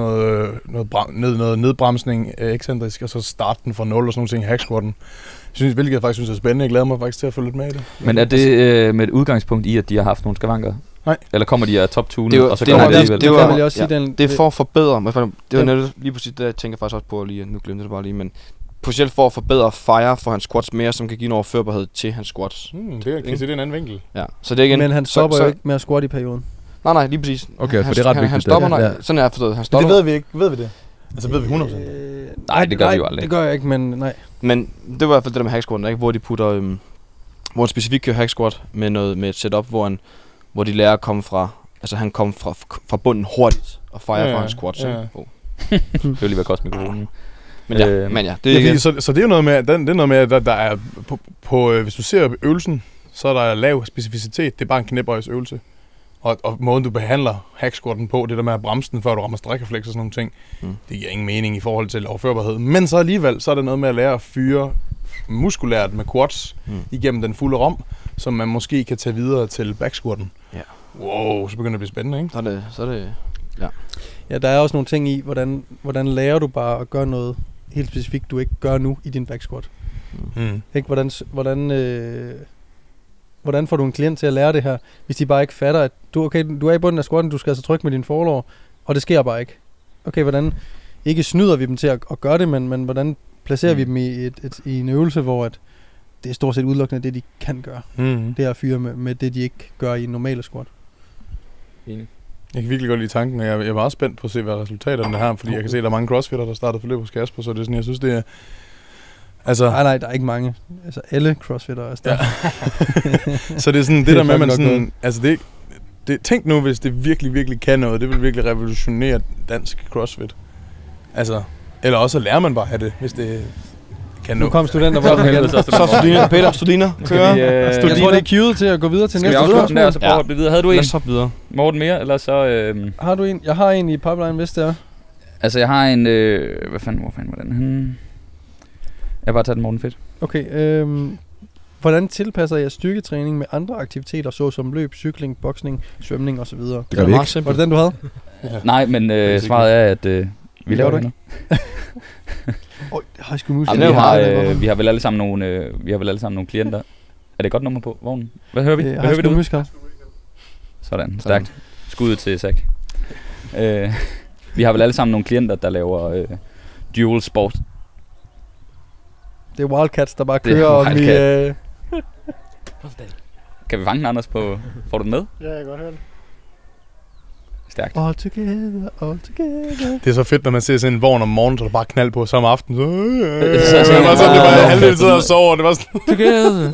[SPEAKER 4] noget nedbremsning ekscentrisk, og så starte den fra 0 og sådan nogle ting i hack squatten. Hvilket jeg faktisk synes er spændende. Jeg glæder mig faktisk til at følge lidt med i det.
[SPEAKER 3] Men er det med et udgangspunkt i, at de har haft nogle skavanker?
[SPEAKER 4] Nej.
[SPEAKER 3] Eller kommer de af top-tunet, og så
[SPEAKER 2] kommer
[SPEAKER 3] de alligevel?
[SPEAKER 2] Det er for at forbedre. Det var netop lige præcis det, jeg tænker faktisk også på lige. Nu glemte jeg det bare lige, men potentielt for at forbedre fire for hans squats mere, som kan give en overførbarhed til hans squats.
[SPEAKER 4] Det er en anden vinkel.
[SPEAKER 2] Ja. Så det er igen,
[SPEAKER 1] men han stopper jo ikke med at squat i perioden.
[SPEAKER 2] Nej, lige præcis.
[SPEAKER 5] Okay, for det er ret vigtigt.
[SPEAKER 2] Han stopper, sådan er jeg forstået. Han stopper.
[SPEAKER 4] Det ved vi ikke. Ved vi det? Altså ved vi 100%?
[SPEAKER 3] Nej, det gør vi jo aldrig.
[SPEAKER 1] Det gør jeg ikke, men nej.
[SPEAKER 2] Men det var i hvert fald det der med hack squatten, ikke? Hvor de putter, hvor en specifikt kører hack squat med et setup, hvor de lærer at komme fra, altså han kom fra bunden hurtigt og fejrer fra hans squats.
[SPEAKER 3] Det vil lige være kost mikrofonen.
[SPEAKER 2] Men ja, det er
[SPEAKER 4] så det er jo noget med, det er noget med, at der er på hvis du ser øvelsen, så er der lav specificitet. Det er bare en knæbøjsøvelse. Og måden du behandler hack squatten på, det der med at bremse den, før du rammer strækrefleks og sådan nogle ting, det giver ingen mening i forhold til overførbarhed. Men så alligevel, så er det noget med at lære at fyre muskulært med quads igennem den fulde rom, som man måske kan tage videre til back squatten. Ja. Wow, så begynder det at blive spændende, ikke?
[SPEAKER 2] Så er det ja.
[SPEAKER 1] Ja, der er også nogle ting i, hvordan lærer du bare at gøre noget helt specifikt, du ikke gør nu i din back squat. Ikke? Hvordan får du en klient til at lære det her, hvis de bare ikke fatter, at du er i bunden af squatten, du skal altså trykke med din forlår, og det sker bare ikke. Okay, hvordan ikke snyder vi dem til at gøre det, men hvordan placerer vi dem i en øvelse, hvor at det er stort set udelukkende det, de kan gøre. Det er at fyre med det, de ikke gør i en normale squat.
[SPEAKER 3] Enig.
[SPEAKER 4] Jeg kan virkelig godt lide tanken, og jeg var også spændt på at se, hvad resultaterne her, fordi jeg kan se, at der er mange crossfitter, der startede forløb hos Kasper, så det er sådan, jeg synes, det er... Altså,
[SPEAKER 1] nej, der er ikke mange. Altså, alle crossfitter er startet.
[SPEAKER 4] Ja. Så det er sådan, det der med, man sådan... Altså, tænk nu, hvis det virkelig, virkelig kan noget. Det vil virkelig revolutionere dansk crossfit. Altså, eller også lærer man bare af det, hvis det...
[SPEAKER 1] Nu kom studenter på
[SPEAKER 2] så Peter, Studiner, kører.
[SPEAKER 1] Jeg tror, det er cueet til at gå videre til næste
[SPEAKER 3] spørgsmål. Der, så prøve at blive videre. Havde du en? Videre. Morten mere, eller så...
[SPEAKER 1] Har du en? Jeg har en i pipeline, hvis det er.
[SPEAKER 3] Altså, jeg har en... Hvor fanden var den? Jeg bare taget den, Morten, fedt.
[SPEAKER 1] Okay, hvordan tilpasser jeg styrketræning med andre aktiviteter, såsom løb, cykling, boksning, svømning osv.?
[SPEAKER 5] Det gør vi ikke.
[SPEAKER 1] Var det den, du havde?
[SPEAKER 3] Nej, men svaret er, at vi laver det.
[SPEAKER 1] High School Musical.
[SPEAKER 3] Vi har vel alle sammen nogle klienter. Er det et godt nummer på vognen? Hvad hører vi?
[SPEAKER 1] High School Musical.
[SPEAKER 3] Sådan, stærkt. Skud til Zach. Vi har vel alle sammen nogle klienter, der laver dual sport.
[SPEAKER 1] Det er Wildcats, der bare kører om i...
[SPEAKER 3] Kan vi fange den, Anders, på... Får du den med?
[SPEAKER 4] Ja, jeg kan godt høre det.
[SPEAKER 3] Stærkt.
[SPEAKER 1] All together.
[SPEAKER 4] Det er så fedt, når man ser sådan en vogn om morgenen, så der bare knald på samme aften. Så det var sådan, det var halvdelen tid og sover, det var sådan...
[SPEAKER 1] Together.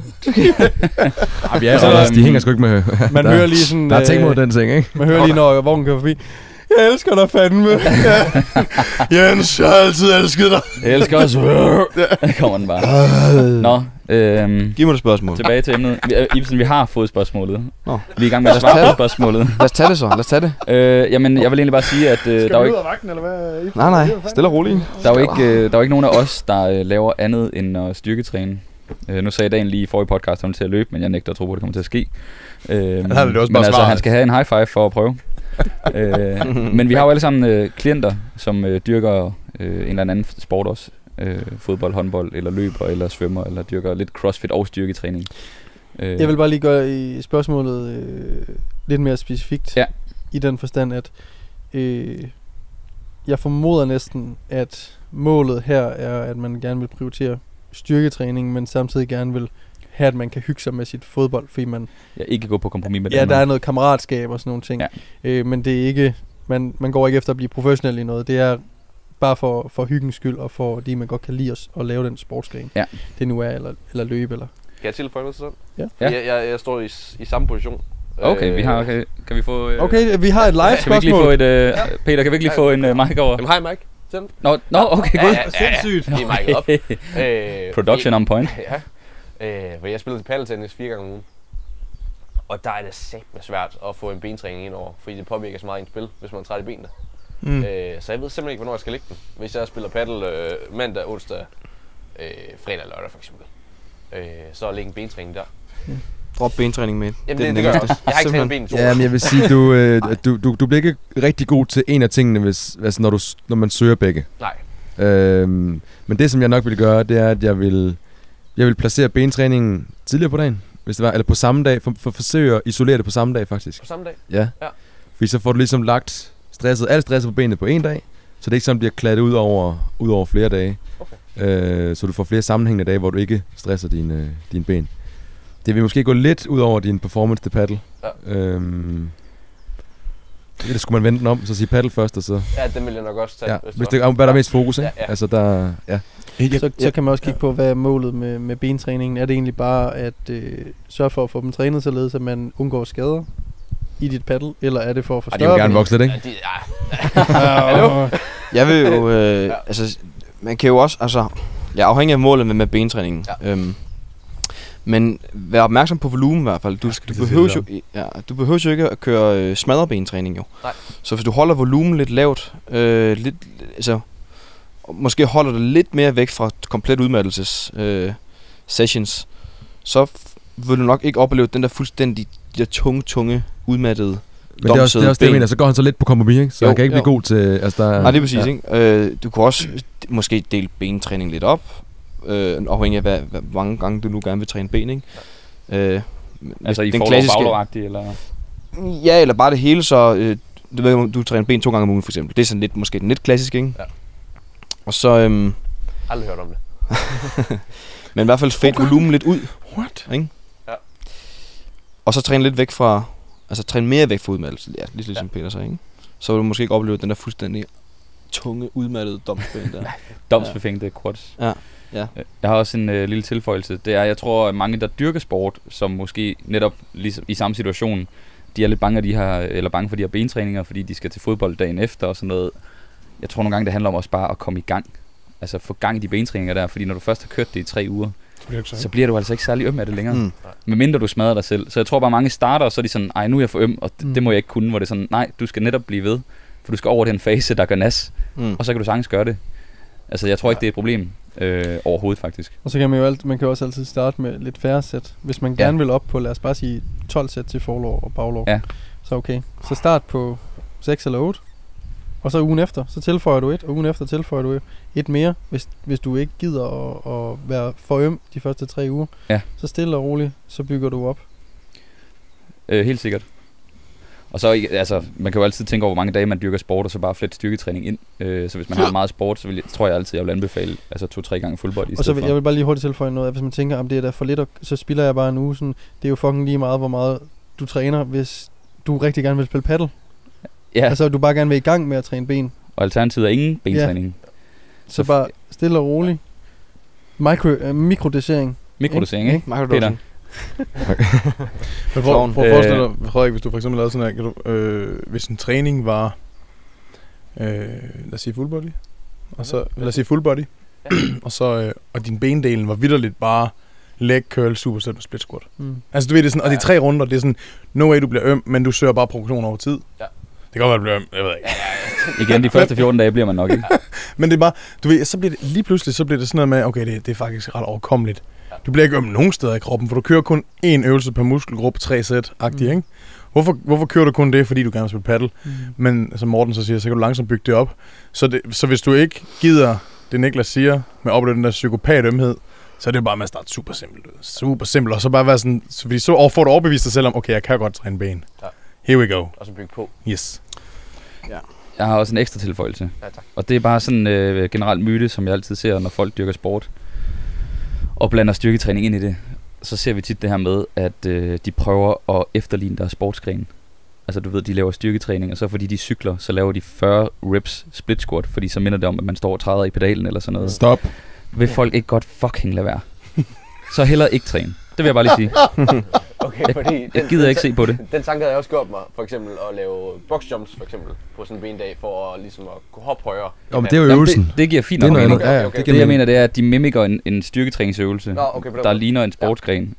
[SPEAKER 5] De hænger sgu ikke med...
[SPEAKER 1] Man hører lige sådan...
[SPEAKER 5] Der er ting mod den ting, ikke?
[SPEAKER 1] Man hører lige, når vognen kører forbi. Jeg elsker dig fandme.
[SPEAKER 4] Jens, jeg har altid elsket dig.
[SPEAKER 3] Jeg elsker os. Kommer den bare. Nå,
[SPEAKER 2] giv mig et spørgsmål.
[SPEAKER 3] Tilbage til emnet. Ibsen, vi har fået spørgsmålet. Nå. Vi er i gang med at svare på spørgsmålet.
[SPEAKER 2] Lad os tage det så. Lad os tage det.
[SPEAKER 3] Jamen, jeg vil egentlig bare sige, at
[SPEAKER 4] der er jo ikke... Skal vi ud af vagten, eller hvad? Ibsen?
[SPEAKER 2] Nej. Stille og roligt.
[SPEAKER 3] Der er jo ikke nogen af os, der laver andet end at styrketræne. Nu sagde Dan lige i forrige podcast, han til at løbe, men jeg nægter at tro på, at det kommer til at ske. Men altså, han skal have en high five for at prøve. Men vi har jo alle sammen klienter, som dyrker en eller anden sport også. Fodbold, håndbold, eller løber, eller svømmer, eller dyrker lidt crossfit og styrketræning.
[SPEAKER 1] Jeg vil bare lige gøre i spørgsmålet lidt mere specifikt.
[SPEAKER 3] Ja.
[SPEAKER 1] I den forstand, at jeg formoder næsten, at målet her er, at man gerne vil prioritere styrketræning, men samtidig gerne vil have, at man kan hygge sig med sit fodbold, fordi man...
[SPEAKER 3] Ja, ikke gå på kompromis med det.
[SPEAKER 1] Ja, der er noget kammeratskab og sådan nogle ting. Ja. Men det er ikke... Man går ikke efter at blive professionel i noget. Det er bare for hyggens skyld, og fordi man godt kan lide at lave den sportsgren. Ja. Det nu er, eller løbe, eller...
[SPEAKER 6] Kan jeg tilføje noget til sådan?
[SPEAKER 1] Ja.
[SPEAKER 6] Jeg står i samme position.
[SPEAKER 3] Okay, kan vi få...
[SPEAKER 1] Okay, vi har et live spørgsmål.
[SPEAKER 3] Kan vi ikke lige få et... Peter, kan vi ikke lige få en mic over?
[SPEAKER 6] Jamen, hej Mike.
[SPEAKER 3] Nå, okay, godt.
[SPEAKER 1] Sindssygt.
[SPEAKER 6] Det er mic op.
[SPEAKER 3] Production on point.
[SPEAKER 6] Ja. For jeg spillede paddeltennis 4 gange om ugen. Og der er det sættende svært at få en bentræning ind over, fordi det påvirker så meget ens spil, hvis man er træt i benene. Så jeg ved simpelthen ikke, hvornår jeg skal lægge den. Hvis jeg spiller paddel mandag, onsdag, fredag og lørdag for eksempel, så lægge en bentræning der.
[SPEAKER 2] Drop bentræning med.
[SPEAKER 6] Jamen det gør jeg også. Jeg har ikke trænet ben i 2 år.
[SPEAKER 5] Ja, men jeg vil sige, du bliver ikke rigtig god til en af tingene, når man søger begge.
[SPEAKER 6] Nej.
[SPEAKER 5] Men det, som jeg nok vil gøre, det er, at jeg vil placere bentræningen tidligere på dagen, hvis det var, eller på samme dag, for forsøge at isolere det på samme dag faktisk.
[SPEAKER 6] På samme dag?
[SPEAKER 5] Ja. Fordi så får du ligesom lagt alt stresset på benet på en dag, så det ikke sådan bliver klattet ud over flere dage. Okay. Så du får flere sammenhængende dage, hvor du ikke stresser dine ben. Det vil måske gå lidt ud over din performance til paddle. Ja. Det skulle man vente den om, så sige paddle først, og så...
[SPEAKER 6] Ja, den vil jeg nok også tage.
[SPEAKER 5] Ja. Hvis det er, hvad der er mest fokus, ikke?
[SPEAKER 6] Ja.
[SPEAKER 5] Altså, der... Ja.
[SPEAKER 1] Så kan man også kigge på, hvad er målet med bentræningen. Er det egentlig bare at sørge for at få dem trænet, således at man undgår skader i dit paddle, eller er det for at få større ben?
[SPEAKER 5] De vil gerne vokse lidt, ikke?
[SPEAKER 6] Hallo?
[SPEAKER 2] Jeg vil jo... altså, man kan jo også... Altså, jeg er afhængig af målet med bentræningen. Ja. Men vær opmærksom på volumen i hvert fald. Du behøver jo ikke at køre smadrebentræning jo. Nej. Så hvis du holder volumen lidt lavt, måske holder det lidt mere væk fra komplet udmattelses sessions, så vil du nok ikke opleve den der fuldstændig tunge udmattede.
[SPEAKER 5] Men det er også det, jeg mener. Så går han så lidt på kompromis, ikke? Så han kan ikke blive god til... Altså,
[SPEAKER 2] nej, det er præcis, ikke? Du kan også måske dele bentræning lidt op. Afhængig af hvor mange gange du nu gerne vil træne ben, ikke?
[SPEAKER 3] Altså i forlov-baglovagtigt, eller?
[SPEAKER 2] Ja, eller bare det hele, så du ved, du træner ben 2 gange om ugen for eksempel. Det er sådan lidt, måske lidt klassisk, ikke? Ja. Og så...
[SPEAKER 6] Aldrig hørt om det.
[SPEAKER 2] Men i hvert fald fedt volumen lidt ud.
[SPEAKER 4] What?
[SPEAKER 2] Ikke? Ja. Og så træne lidt væk fra... Altså træne mere væk fra udmattelse. Ja, ligesom Peter sagde, ikke? Så vil du måske ikke opleve den der fuldstændig tunge, udmattede domsben der.
[SPEAKER 3] Domsbefængte quads.
[SPEAKER 2] Ja.
[SPEAKER 3] Jeg har også en lille tilføjelse. Det er, jeg tror, at mange, der dyrker sport, som måske netop ligesom i samme situation, de er lidt bange, bange for de her bentræninger, fordi de skal til fodbold dagen efter og sådan noget. Jeg tror nogle gange, det handler om også bare at komme i gang. Altså få gang i de bentræninger der, fordi når du først har kørt det i 3 uger, så bliver du altså ikke særlig øm af det længere. Medmindre du smadrer dig selv. Så jeg tror bare, mange starter, og så er de sådan, ej, nu er jeg for øm, og det må jeg ikke kunne, hvor det er sådan, nej, du skal netop blive ved, for du skal over den fase, der gør nas, og så kan du sagtens gøre det. Altså, jeg tror ikke, det er et problem overhovedet, faktisk.
[SPEAKER 1] Og så kan man kan også altid starte med lidt færre sæt. Hvis man gerne vil op på, lad os bare sige, 12 sæt til forlår og baglår, så okay. Så start på 6 eller 8, og så ugen efter, så tilføjer du 1, og ugen efter tilføjer du 1 mere, hvis du ikke gider at være for øm de første 3 uger. Ja. Så stille og roligt, så bygger du op.
[SPEAKER 3] Helt sikkert. Og så, altså, man kan jo altid tænke over, hvor mange dage man dyrker sport, og så bare flette styrketræning ind. Så hvis man har meget sport, så tror jeg altid, jeg vil anbefale altså 2-3 gange full body.
[SPEAKER 1] Og så jeg vil bare lige hurtigt tilføje noget, at hvis man tænker, om det er da for lidt, så spiller jeg bare en uge. Sådan, det er jo fucking lige meget, hvor meget du træner, hvis du rigtig gerne vil spille paddle. Ja. Altså, du bare gerne vil i gang med at træne ben.
[SPEAKER 3] Og alternativet er ingen bentræning. Ja.
[SPEAKER 1] Så bare stille og roligt. Mikrodosering.
[SPEAKER 3] Mikrodosering, ikke? Peter.
[SPEAKER 4] Men prøv at forestille dig, Frederik, hvis du for eksempel lavede sådan her, hvis en træning var lad os sige full body. Og så, lad os sige full body. Og så, og din bendelen var vitterligt bare leg curl, superset og split squat. Altså du ved det sådan, og de 3 runder, det er sådan, no way du bliver øm, men du søger bare progression over tid. Ja. Det kan godt være, du bliver øm, jeg ved ikke.
[SPEAKER 3] Igen, de første 14 dage bliver man nok ikke.
[SPEAKER 4] Men det er bare, du ved, så bliver det, lige pludselig, så bliver det sådan noget med, okay, det er faktisk ret overkommeligt. Du bliver ikke øm nogen steder i kroppen, for du kører kun 1 øvelse per muskelgruppe, 3 sæt-agtigt, ikke? Hvorfor kører du kun det? Fordi du gerne vil spille paddle. Men som Morten så siger, så kan du langsomt bygge det op. Så hvis du ikke gider det Niklas siger, med at opleve den der psykopatømhed, så er det jo bare med at starte super simpelt ud. Super simpelt, og så bare være sådan, fordi så får du overbevist dig selv om, okay, jeg kan godt træne ben. Ja. Here we go.
[SPEAKER 6] Og så bygge på.
[SPEAKER 4] Yes.
[SPEAKER 3] Ja. Jeg har også en ekstra tilføjelse.
[SPEAKER 6] Ja, tak.
[SPEAKER 3] Og det er bare sådan en generelt myte, som jeg altid ser, når folk dyrker sport og blander styrketræning ind i det. Så ser vi tit det her med, at de prøver at efterligne deres sportsgren. Altså du ved, de laver styrketræning, og så fordi de cykler, så laver de 40 reps split squat, fordi så minder det om, at man står og træder i pedalen eller sådan noget.
[SPEAKER 4] Stop.
[SPEAKER 3] Vil folk ikke godt fucking lade være? Så heller ikke træne. Det vil jeg bare lige sige.
[SPEAKER 6] Okay, fordi
[SPEAKER 3] jeg gider ikke se på det.
[SPEAKER 6] Den tanke havde jeg også gjort mig, for eksempel at lave boxjumps for eksempel på sådan en bendag, for at, ligesom at kunne hoppe højere.
[SPEAKER 5] Jo, men det er jo øvelsen.
[SPEAKER 3] Det giver fint nok mening.
[SPEAKER 6] Okay.
[SPEAKER 3] Det jeg mener, det er, at de mimikker en styrketræningsøvelse,
[SPEAKER 6] okay,
[SPEAKER 3] der ligner en sportsgren.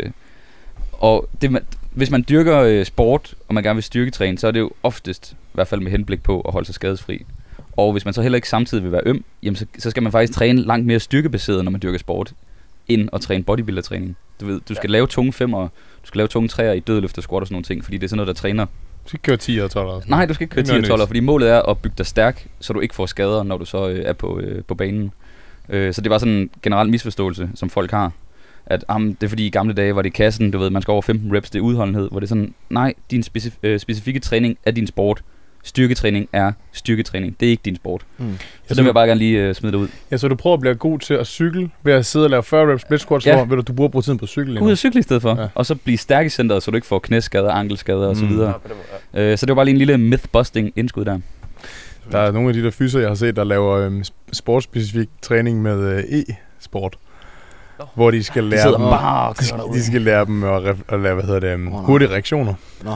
[SPEAKER 3] Og det, hvis man dyrker sport, og man gerne vil styrketræne, så er det jo oftest, i hvert fald med henblik på at holde sig skadesfri. Og hvis man så heller ikke samtidig vil være øm, jamen så skal man faktisk træne langt mere styrkebaseret, når man dyrker sport, end at træne bodybuilder-træning. Du ved, du skal lave tunge 5'er, du skal lave tunge 3'er i dødløft og squat og sådan nogle ting, fordi det er sådan noget, der træner.
[SPEAKER 4] Du skal ikke køre 10 og 12.
[SPEAKER 3] Nej, du skal ikke køre 10 og 12, fordi målet er at bygge dig stærk, så du ikke får skader, når du så er på banen. Så det var sådan en generel misforståelse, som folk har. At det er fordi i gamle dage var det i kassen, du ved, man skal over 15 reps, det er udholdenhed, hvor det er sådan, nej, din specifikke træning er din sport. Styrketræning er styrketræning. Det er ikke din sport. Så det vil jeg bare gerne lige smide det ud.
[SPEAKER 4] Ja, så du prøver at blive god til at cykle ved at sidde og lave 40 reps split squats, hvor du bruger tiden på at cykle.
[SPEAKER 3] Ud at cykle i stedet for. Ja. Og så blive stærk i centret, så du ikke får knæskader, ankelskader og så videre. Så det var bare lige en lille myth-busting indskud der.
[SPEAKER 4] Der er nogle af de der fyser, jeg har set, der laver sportsspecifik træning med e-sport. Hvor de skal lære dem, de skal lære dem at lave, hurtige reaktioner.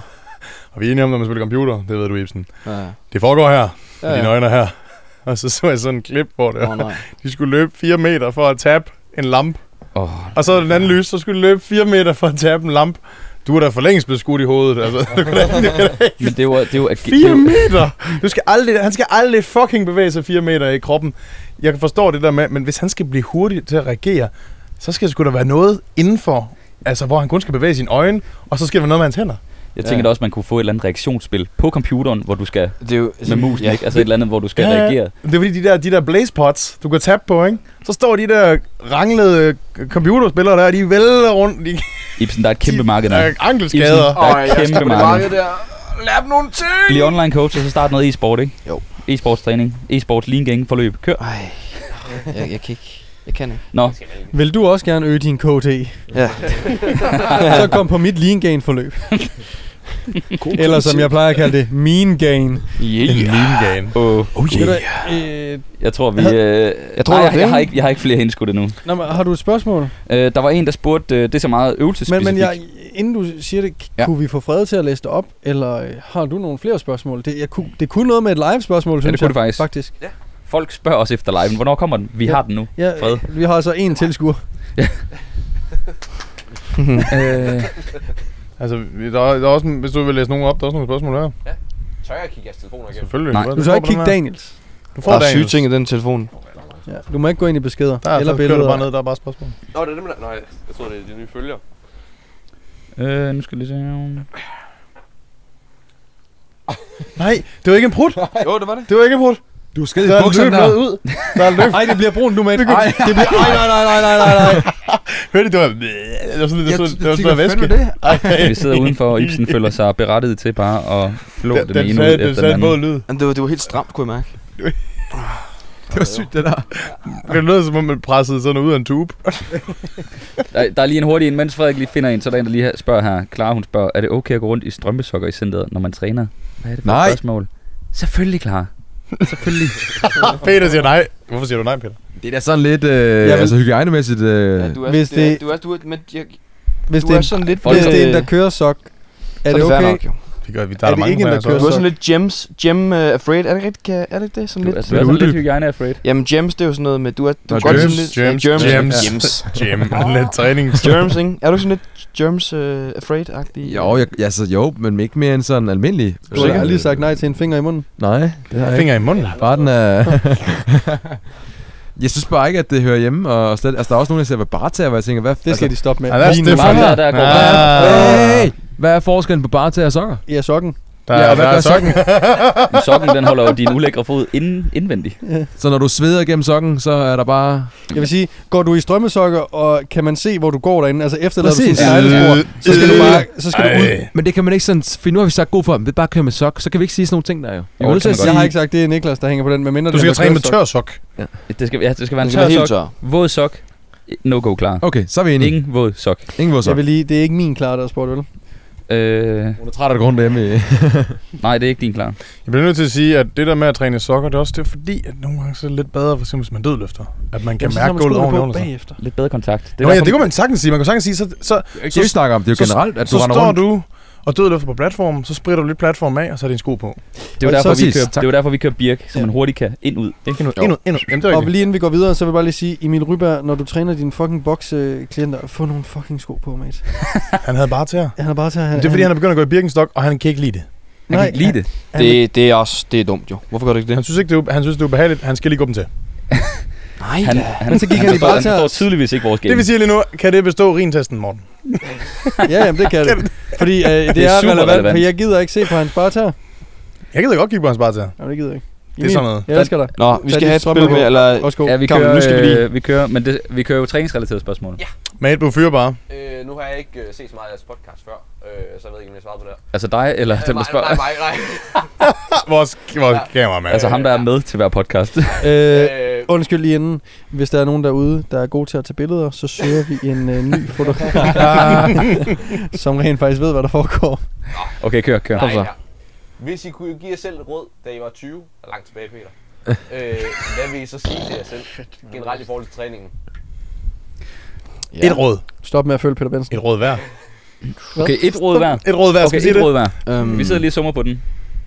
[SPEAKER 4] Og vi er enige om, når man spiller computer, det ved du, Ibsen. Ja. Det foregår her, med dine øjne her. Og så jeg sådan en klip, hvor de skulle løbe 4 meter for at tabe en lampe. Og så den anden lys, så skulle de løbe 4 meter for at tabe en lampe. Du er da for længst blevet skudt i hovedet. Altså.
[SPEAKER 3] Men det er jo
[SPEAKER 4] 4 meter! Han skal aldrig fucking bevæge sig 4 meter i kroppen. Jeg kan forstå det der med, men hvis han skal blive hurtig til at reagere, så skal det sgu da være noget indenfor, altså hvor han kun skal bevæge sine øjne, og så skal der være noget med hans hænder.
[SPEAKER 3] Jeg tænker da også, man kunne få et eller andet reaktionsspil på computeren, hvor du skal med musen, ikke? Altså et eller andet, hvor du skal reagere.
[SPEAKER 4] Det er fordi de der blaze pods, du kan tabe på, ikke? Så står de der ranglede computerspillere der, de vælter rundt.
[SPEAKER 3] Ibsen, der er et kæmpe marked der.
[SPEAKER 4] Der er ankelskader.
[SPEAKER 3] Der er et kæmpe marked
[SPEAKER 6] der. Lær dem nogle ting!
[SPEAKER 3] Bliv online coach, og så start noget e-sport, ikke? Jo. E-sports træning, e-sports lean gang forløb. Kør.
[SPEAKER 2] Jeg kan ikke. Jeg kan ikke.
[SPEAKER 3] Nå.
[SPEAKER 1] Vil du også gerne øge din KT?
[SPEAKER 2] Ja.
[SPEAKER 1] Så kom på mit lean gain forløb. Eller som jeg plejer at kalde det, mean gain.
[SPEAKER 4] En mean gain.
[SPEAKER 3] Jeg tror vi jeg har ikke flere indskud endnu.
[SPEAKER 1] Nå, men har du et spørgsmål?
[SPEAKER 3] Der var en der spurgte det er så meget øvelsesspecifikt.
[SPEAKER 1] Men inden du siger det, kunne vi få Frede til at læse det op, eller har du nogle flere spørgsmål? Det kunne noget med et live spørgsmål, synes
[SPEAKER 3] det kunne det faktisk. Ja. Folk spørger os efter live. Hvornår kommer den? Vi har den nu.
[SPEAKER 1] Ja, Fred. Vi har altså en tilskuer.
[SPEAKER 3] Ja.
[SPEAKER 4] Altså, der er også, hvis du vil læse nogen op, der er også nogle spørgsmål her.
[SPEAKER 6] Ja. Tør jeg kigge jeres telefoner igennem?
[SPEAKER 4] Selvfølgelig.
[SPEAKER 1] Nej, du tør ikke kigge Daniels.
[SPEAKER 2] Du får der er syge ting i den telefon.
[SPEAKER 1] Ja, du må ikke gå ind i beskeder.
[SPEAKER 4] Eller billeder. Der bare ned, der er bare spørgsmål.
[SPEAKER 6] Nå, det er det med. Nej, jeg tror det er de nye følger.
[SPEAKER 3] Nu skal jeg lige se.
[SPEAKER 4] Nej, det var ikke en prut.
[SPEAKER 6] Jo, det var det.
[SPEAKER 4] Det var ikke en prut.
[SPEAKER 5] Du skal i bukserne der.
[SPEAKER 4] Ud. Der er løb.
[SPEAKER 1] Ej, det bliver brunt nu, mand. Det bliver nej.
[SPEAKER 4] Hørte det var sådan noget væske.
[SPEAKER 3] Vi sidder udenfor, og Ibsen føler sig berettiget til bare at flå det med en ud efter den anden.
[SPEAKER 4] Lyd.
[SPEAKER 2] Det var helt stramt, kunne jeg mærke.
[SPEAKER 5] Det var sygt, det der.
[SPEAKER 4] Det lød som om man pressede sådan ud af en tube.
[SPEAKER 3] Der er lige en hurtig en, mens Frederik lige finder en, så der er en, der lige spørger her. Clara, hun spørger, er det okay at gå rundt i strømpesokker i centret, når man træner? Hvad er det for et spørgsmål? Selvfølgelig, Clara. Selvfølgelig.
[SPEAKER 4] Peter siger nej. Hvorfor siger du nej, Peter?
[SPEAKER 5] Det er da sådan lidt altså hygiejnemæssigt.
[SPEAKER 1] Hvis det er sådan lidt, hvis det er en der kører sok, er det okay?
[SPEAKER 4] Vi der er
[SPEAKER 1] det ikke en, der kører
[SPEAKER 2] Du er sådan lidt Gem Afraid, er det rigtigt? Er det det? Sådan
[SPEAKER 3] du,
[SPEAKER 2] lidt?
[SPEAKER 3] altså, du er sådan lidt hygiejne Afraid.
[SPEAKER 2] Jamen Gems, det er jo sådan noget med, du er godt
[SPEAKER 4] Germs,
[SPEAKER 2] sådan lidt...
[SPEAKER 4] Germs. Lidt træning.
[SPEAKER 2] Germs, ikke? Er du sådan lidt Germs Afraid-agtig?
[SPEAKER 5] Jo, men ikke mere end sådan almindelig.
[SPEAKER 1] Du har aldrig sagt nej til en finger i munden.
[SPEAKER 5] Nej, det har jeg
[SPEAKER 4] Finger i munden?
[SPEAKER 5] Bare den er... Jeg synes bare ikke, at det hører hjemme, og slet, altså der er også nogen, der siger, hvad bartager, hvor jeg tænker, hvad...
[SPEAKER 1] Det skal de stoppe med.
[SPEAKER 5] Hvad er forskellen på bartager og sokker?
[SPEAKER 1] Ja, sokken.
[SPEAKER 5] Der er sokken.
[SPEAKER 3] Sokken, den holder jo din ulækre fod indvendig.
[SPEAKER 5] Ja. Så når du sveder igennem sokken, så er der bare...
[SPEAKER 1] Jeg vil sige, går du i strømmesokker, og kan man se, hvor du går derinde, altså efterlader du sådan en så skal du bare, så skal du ud.
[SPEAKER 5] Men det kan man ikke sådan, for nu har vi sagt god for dem, vi bare køre med sok, så kan vi ikke sige sådan nogle ting der jo.
[SPEAKER 1] Jeg har ikke sagt, det er Niklas, der hænger på den, medmindre
[SPEAKER 4] du skal træne med tør sok.
[SPEAKER 3] Ja. Det skal være en tør sok, våd sok, no go klar.
[SPEAKER 5] Okay, så er vi enige.
[SPEAKER 3] Ingen våd sok.
[SPEAKER 1] Jeg vil lige, det er ikke min klar, der er spurgt, vel?
[SPEAKER 5] Hun er træt af det rundt hjemme.
[SPEAKER 3] Nej, det er ikke din klar.
[SPEAKER 4] Jeg bliver nødt til at sige, at det der med at træne sokker, det er også det, fordi at nogle gange så er det lidt bedre, for eksempel hvis man dødløfter. At man kan mærke gulvet oven bagefter.
[SPEAKER 3] Lidt bedre kontakt.
[SPEAKER 4] Det kunne man sagtens sige. Man kan sagtens sige, så
[SPEAKER 5] vi snakker om det jo generelt, at du render rundt.
[SPEAKER 4] Så står du og dødløfter på platformen, så spritter du lidt platformen af, og så er din sko på.
[SPEAKER 3] Det er jo derfor, vi kører Birk, så man hurtigt kan ind ud.
[SPEAKER 4] Ind.
[SPEAKER 1] Og lige inden vi går videre, så vil jeg bare lige sige, Emil Ryberg, når du træner dine fucking boksklienter, få nogle fucking sko på, mate.
[SPEAKER 4] Han havde bare til her.
[SPEAKER 1] Han havde bare til her.
[SPEAKER 4] Det er fordi, han er begyndt at gå i Birkenstock, og han kan ikke lide det.
[SPEAKER 3] Han kan ikke lide
[SPEAKER 2] det. Det er dumt jo. Hvorfor gør du ikke det?
[SPEAKER 4] Han synes ikke, det er ubehageligt. Han skal lige gå dem til.
[SPEAKER 2] Nej,
[SPEAKER 3] han så gik han i bare til. Han forstår tydeligvis ikke vores game.
[SPEAKER 4] Det vil sige lige nu, kan det bestå rintesten, Morten?
[SPEAKER 1] Ja, jamen det kan det. Fordi det er relevant, for jeg gider ikke se på hans barter.
[SPEAKER 4] Jeg gider godt kigge på hans barter.
[SPEAKER 1] Nej, det gider jeg ikke.
[SPEAKER 4] Det er sådan noget.
[SPEAKER 1] Jeg elsker dig.
[SPEAKER 2] Nå, vi skal have et spil med, eller...
[SPEAKER 3] Ja, vi kører jo træningsrelaterede spørgsmål.
[SPEAKER 4] Ja. Mate, du fyrer bare.
[SPEAKER 6] Nu har jeg ikke set så meget af jeres podcast før, så jeg ved ikke, om jeg svarer på det her.
[SPEAKER 3] Altså dig, eller dem, der spørger?
[SPEAKER 6] Nej.
[SPEAKER 4] Vores kameramand.
[SPEAKER 3] Altså ham, der er med til hver podcast.
[SPEAKER 1] Undskyld lige inden. Hvis der er nogen derude, der er gode til at tage billeder, så søger vi en ny fotograf, som rent faktisk ved, hvad der foregår.
[SPEAKER 3] Okay, kør.
[SPEAKER 6] Kom så. Hvis I kunne give jer selv et råd, da I var 20, og langt tilbage, Peter, hvad vil I så sige til jer selv, generelt i forhold til træningen?
[SPEAKER 4] Ja. Et råd.
[SPEAKER 1] Stop med at følge Peter Benson.
[SPEAKER 4] Et råd hver.
[SPEAKER 3] Okay, et råd hver.
[SPEAKER 4] Et råd hver,
[SPEAKER 3] okay, et råd hver. Vi sidder lige og summer på den.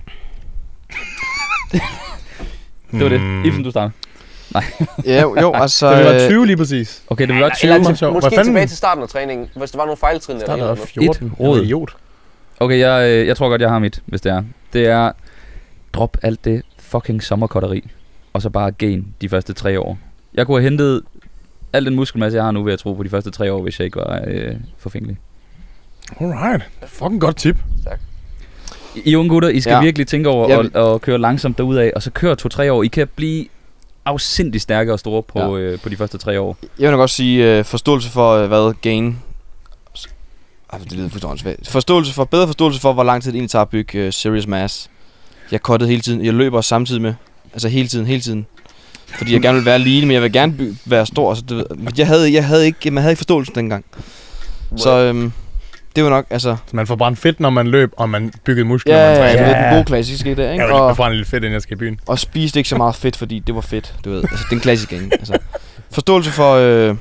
[SPEAKER 3] Det var det. Ibsen, du starter. Nej.
[SPEAKER 2] Jo, altså...
[SPEAKER 4] Det var 20 lige præcis.
[SPEAKER 3] Okay, det var 20.
[SPEAKER 6] Måske tilbage til starten af træningen, hvis der var nogle fejltrin eller noget.
[SPEAKER 4] 14.
[SPEAKER 3] Et råd. Okay, jeg tror godt, jeg har mit, hvis det er. Det er, drop alt det fucking sommerkotteri, og så bare gain de første 3 år. Jeg kunne have hentet al den muskelmasse, jeg har nu, ved at tro på de første 3 år, hvis jeg ikke var forfængelig.
[SPEAKER 4] Alright. Fucking godt tip.
[SPEAKER 6] Tak.
[SPEAKER 3] I unge gutter, I skal virkelig tænke over at køre langsomt derudad, og så køre 2-3 år. I kan blive afsindigt stærke og store på de første 3 år.
[SPEAKER 2] Jeg vil nok også sige forståelse for, hvad gain... det lyder fuldstændig bedre forståelse for, hvor lang tid det egentlig tager at bygge serious mass. Jeg cuttede hele tiden. Jeg løber samtidig med. Altså hele tiden. Fordi jeg gerne vil være lille, men jeg vil gerne være stor. Altså, jeg havde ikke forståelsen dengang. Så det var nok, altså...
[SPEAKER 4] Så man får brændt fedt, når man løb, og man byggede muskler.
[SPEAKER 2] Ja, det er den gode klassiske der, ikke?
[SPEAKER 4] Jeg vil ikke brænde lidt fedt, inden jeg skal i byen.
[SPEAKER 2] Og spiste ikke så meget fedt, fordi det var fedt, du ved. Altså, den klassiske, ikke? Altså, forståelse for...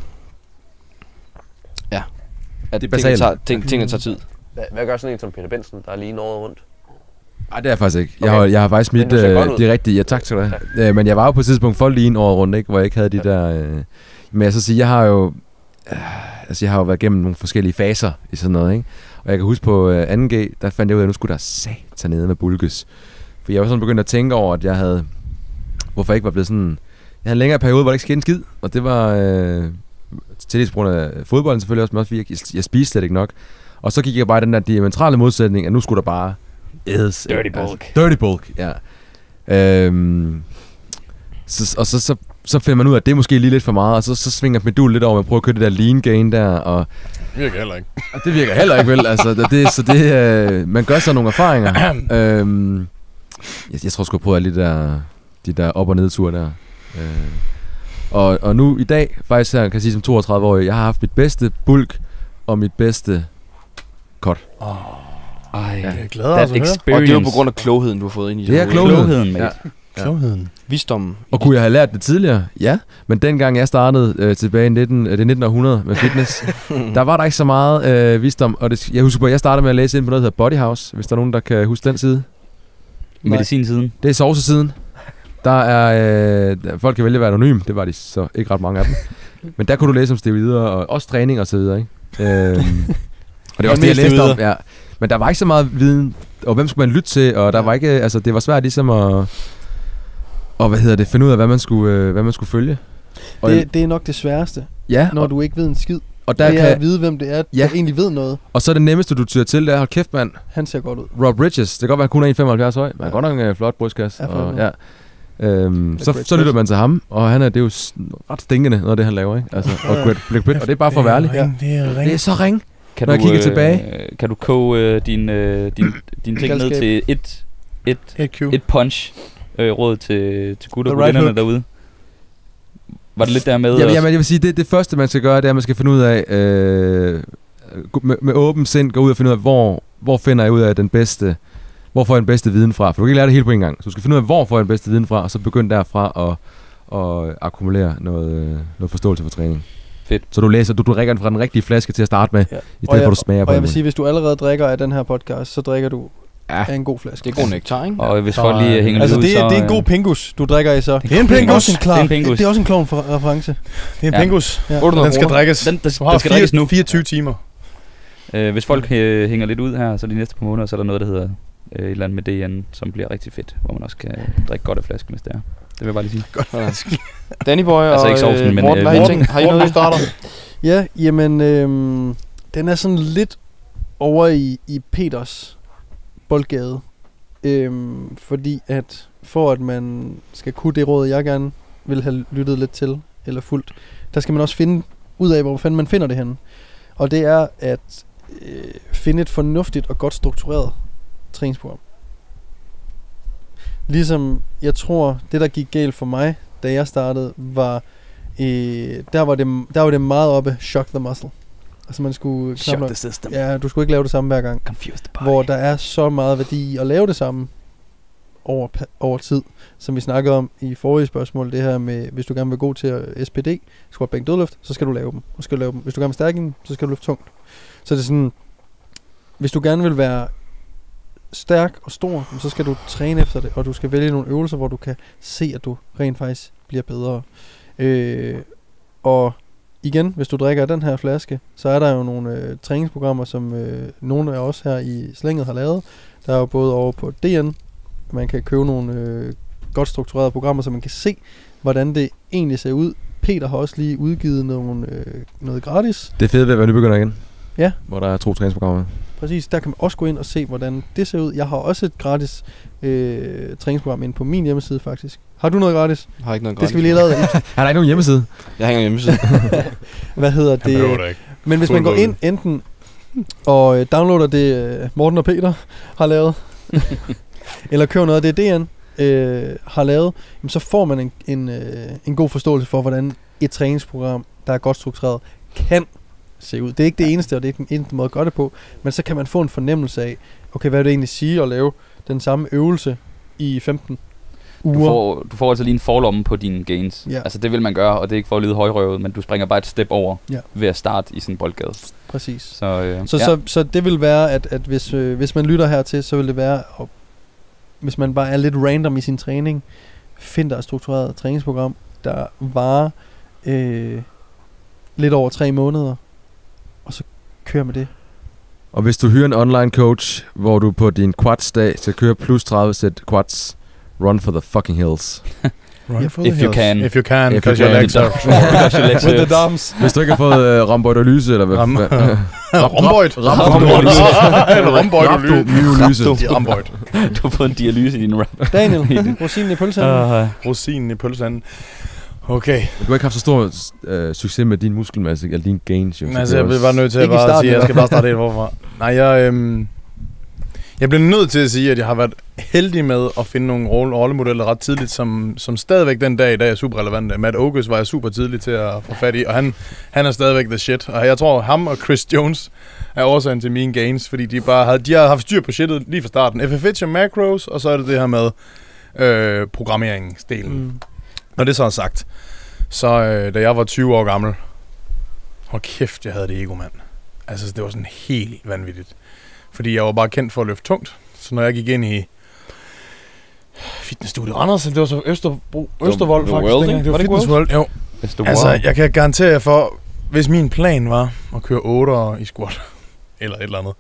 [SPEAKER 2] at tingene tager tid.
[SPEAKER 6] Hvad gør sådan en som Peter Benson, der er lige året rundt?
[SPEAKER 5] Nej, det er faktisk ikke. Jeg har faktisk mit... det er rigtigt. Ja, tak skal du have. Men jeg var jo på et tidspunkt for lige året rundt, ikke? Hvor jeg ikke havde de der... Men jeg så sige, jeg har jo været igennem nogle forskellige faser i sådan noget, ikke? Og jeg kan huske på 2G, der fandt jeg ud af, at nu skulle der satan nede med bulkes. For jeg var sådan begyndt at tænke over, at jeg havde... Hvorfor jeg ikke var blevet sådan... Jeg havde en længere periode, hvor der ikke skete en skid. Og det var... til på grund af fodbolden selvfølgelig også, men også fordi jeg spiste slet ikke nok. Og så gik jeg bare i den der diametrale modsætning, at nu skulle der bare ædes.
[SPEAKER 3] Dirty bulk.
[SPEAKER 5] Dirty bulk, ja. Så finder man ud af, at det er måske lige lidt for meget, og så svinger medul lidt over med at prøve at køre det der lean gain der, og...
[SPEAKER 4] Det virker heller ikke.
[SPEAKER 5] Og det virker heller ikke, vel? Altså, man gør så nogle erfaringer. Jeg tror sgu på alle de der op- og nedture der. Og nu i dag, faktisk her, kan jeg sige som 32-årig, jeg har haft mit bedste bulk og mit bedste cut.
[SPEAKER 4] Jeg glæder mig
[SPEAKER 2] og det er jo på grund af klogheden, du har fået ind i det.
[SPEAKER 5] Det er klogheden,
[SPEAKER 3] mate.
[SPEAKER 4] Klogheden.
[SPEAKER 2] Visdommen.
[SPEAKER 5] Og kunne jeg have lært det tidligere? Ja. Men dengang jeg startede tilbage i 1900 med fitness, der var der ikke så meget visdom. Og jeg husker på, at jeg startede med at læse ind på noget, der hedder Body House, hvis der er nogen, der kan huske den side.
[SPEAKER 3] Medicinsiden.
[SPEAKER 5] Det er sovsesiden. Der er... folk kan vælge at være anonym. Det var de så ikke ret mange af dem. Men der kunne du læse om steroider og også træning og så videre, ikke? Og det var også det, jeg læste om. Ja. Men der var ikke så meget viden, og hvem skulle man lytte til, og der var ikke... Altså, det var svært ligesom at finde ud af, hvad man skulle følge. Og
[SPEAKER 1] det er nok det sværeste, når du ikke ved en skid.
[SPEAKER 5] Og der
[SPEAKER 1] det er at vide, hvem det er, der egentlig ved noget.
[SPEAKER 5] Og så er det nemmeste, du tyrer til, det er, hold kæft, mand.
[SPEAKER 1] Han ser godt ud.
[SPEAKER 5] Rob Bridges, det kan godt være, han kun er 1,75 høj, men godt nok en flot brystkasse. Så lytter man til ham, og det er jo ret stinkende, noget af det, han laver, ikke? Altså, og det er bare for værligt.
[SPEAKER 4] Det er så
[SPEAKER 5] ring. Når jeg kigger tilbage.
[SPEAKER 3] Kan du koge din ting ned til et punch råd til gutter og gutterne derude? Var det lidt der med?
[SPEAKER 5] Jamen, jeg vil sige, det første, man skal gøre, det er, at man skal finde ud af, med åben sind, gå ud og finde ud af, hvor finder jeg ud af den bedste, hvor får jeg den bedste viden fra? For du kan ikke lære det hele på en gang. Så du skal finde ud af, hvor får jeg den bedste viden fra, og så begynde derfra at akkumulere noget forståelse for træning.
[SPEAKER 3] Fedt.
[SPEAKER 5] Så du drikker den fra den rigtige flaske til at starte med, i stedet for at du smager på den.
[SPEAKER 1] Og jeg vil sige, hvis du allerede drikker af den her podcast, så drikker du af en god flaske.
[SPEAKER 2] Det er god nektar, ikke?
[SPEAKER 3] Og hvis folk lige hænger
[SPEAKER 1] altså
[SPEAKER 3] lidt ud,
[SPEAKER 1] det er en god pingus, du drikker i så.
[SPEAKER 4] Det er en pingus.
[SPEAKER 1] Det er også en klovn reference.
[SPEAKER 4] Det er en pingus.
[SPEAKER 1] Ja.
[SPEAKER 4] Den skal drikkes.
[SPEAKER 3] Den skal drikkes nu.
[SPEAKER 4] 24 timer.
[SPEAKER 3] Hvis folk hænger lidt ud her, så de næste par måneder, så er der noget, der hedder et eller andet med DN, som bliver rigtig fedt, hvor man også kan drikke godt af flasken, hvis det er. Det vil jeg bare lige sige.
[SPEAKER 4] Godt flaske.
[SPEAKER 2] Danny Boy
[SPEAKER 3] altså,
[SPEAKER 2] og
[SPEAKER 3] ikke sovsen, men
[SPEAKER 2] Morten, har I noget, I starter?
[SPEAKER 1] Ja, jamen, den er sådan lidt over i Peters boldgade. Fordi for at man skal kunne det råd, jeg gerne vil have lyttet lidt til, eller fuldt, der skal man også finde ud af, hvor fanden man finder det henne. Og det er at finde et fornuftigt og godt struktureret træningsprogram. Jeg tror, det der gik galt for mig, da jeg startede, var der var det meget oppe, shock the muscle. Altså man skulle
[SPEAKER 3] shock the system.
[SPEAKER 1] Ja, du skulle ikke lave det samme hver gang.
[SPEAKER 3] Confuse the body.
[SPEAKER 1] Hvor der er så meget værdi i at lave det samme over tid, som vi snakkede om i forrige spørgsmål, det her med, hvis du gerne vil gå til SPD, squat, bænk, dødløft, så skal du lave dem. Hvis du gerne vil stærke dem, så skal du løfte tungt. Så det er sådan, hvis du gerne vil være stærk og stor, så skal du træne efter det, og du skal vælge nogle øvelser, hvor du kan se, at du rent faktisk bliver bedre. Og igen, hvis du drikker af den her flaske, så er der jo nogle træningsprogrammer, som nogle af os her i Slænget har lavet. Der er jo både over på DN, man kan købe nogle godt strukturerede programmer, så man kan se, hvordan det egentlig ser ud. Peter har også lige udgivet noget gratis.
[SPEAKER 5] Det er fedt ved at være nybegynder igen.
[SPEAKER 1] Ja.
[SPEAKER 5] Hvor der er 2 træningsprogrammer.
[SPEAKER 1] Præcis, der kan man også gå ind og se, hvordan det ser ud. Jeg har også et gratis træningsprogram inde på min hjemmeside, faktisk. Har du noget gratis?
[SPEAKER 2] Jeg har ikke noget
[SPEAKER 1] gratis. Det skal vi lige lave.
[SPEAKER 5] Har der ikke nogen hjemmeside?
[SPEAKER 2] Jeg har ikke nogen hjemmeside.
[SPEAKER 1] Hvad hedder det? Men hvis man går ind enten og downloader det Morten og Peter har lavet, eller køber noget af det DN har lavet, så får man en god forståelse for, hvordan et træningsprogram, der er godt struktureret, kan se ud. Det er ikke det eneste, og det er ikke den eneste måde at gøre det på, men så kan man få en fornemmelse af, okay, hvad er det egentlig sige at lave den samme øvelse i 15 uger.
[SPEAKER 3] Du får altså lige en forlomme på dine gains.
[SPEAKER 1] Ja.
[SPEAKER 3] Altså det vil man gøre, og det er ikke for at lyde højrøvet, men du springer bare et step over ved at starte i sådan en boldgade.
[SPEAKER 1] Præcis.
[SPEAKER 3] Så
[SPEAKER 1] det vil være, at hvis man lytter hertil, så vil det være, hvis man bare er lidt random i sin træning, find der et struktureret træningsprogram, der varer lidt over 3 måneder, og så kør med det.
[SPEAKER 5] Og hvis du hyrer en online coach, hvor du på din quads-dag skal køre plus 30 sæt quads, run for the fucking hills.
[SPEAKER 3] If you can.
[SPEAKER 4] If you can, because your legs are
[SPEAKER 1] with the dumps.
[SPEAKER 5] Hvis du ikke har fået rhomboidolyse, eller hvad?
[SPEAKER 4] Rhomboidolyse.
[SPEAKER 3] Du har fået en dialyse i din rap.
[SPEAKER 1] Daniel, rosinen i pølseanden.
[SPEAKER 4] Rosinen i pølseanden. Okay.
[SPEAKER 5] Du har ikke haft så stor succes med din muskelmasse, eller din gains, jo.
[SPEAKER 4] Altså, jeg bliver bare nødt til at sige, at jeg skal bare starte helt forfra. Nej, jeg bliver nødt til at sige, at jeg har været heldig med at finde nogle rollemodeller ret tidligt, som stadigvæk den dag i dag er super relevante. Matt Ogus var jeg super tidlig til at få fat i, og han er stadigvæk the shit. Og jeg tror, ham og Chris Jones er årsagen til mine gains, fordi de har haft styr på shitet lige fra starten. FFH og macros, og så er det her med programmeringsdelen. Når det så er sagt, så da jeg var 20 år gammel, hold kæft, jeg havde det ego, mand. Altså, det var sådan helt vanvittigt. Fordi jeg var bare kendt for at løfte tungt. Så når jeg gik ind i fitnessstudiet Randers, det var så Østervold faktisk. Det var Fitness World. Jo. Altså, jeg kan garantere jer for, hvis min plan var at køre 8'ere i squat, eller et eller andet,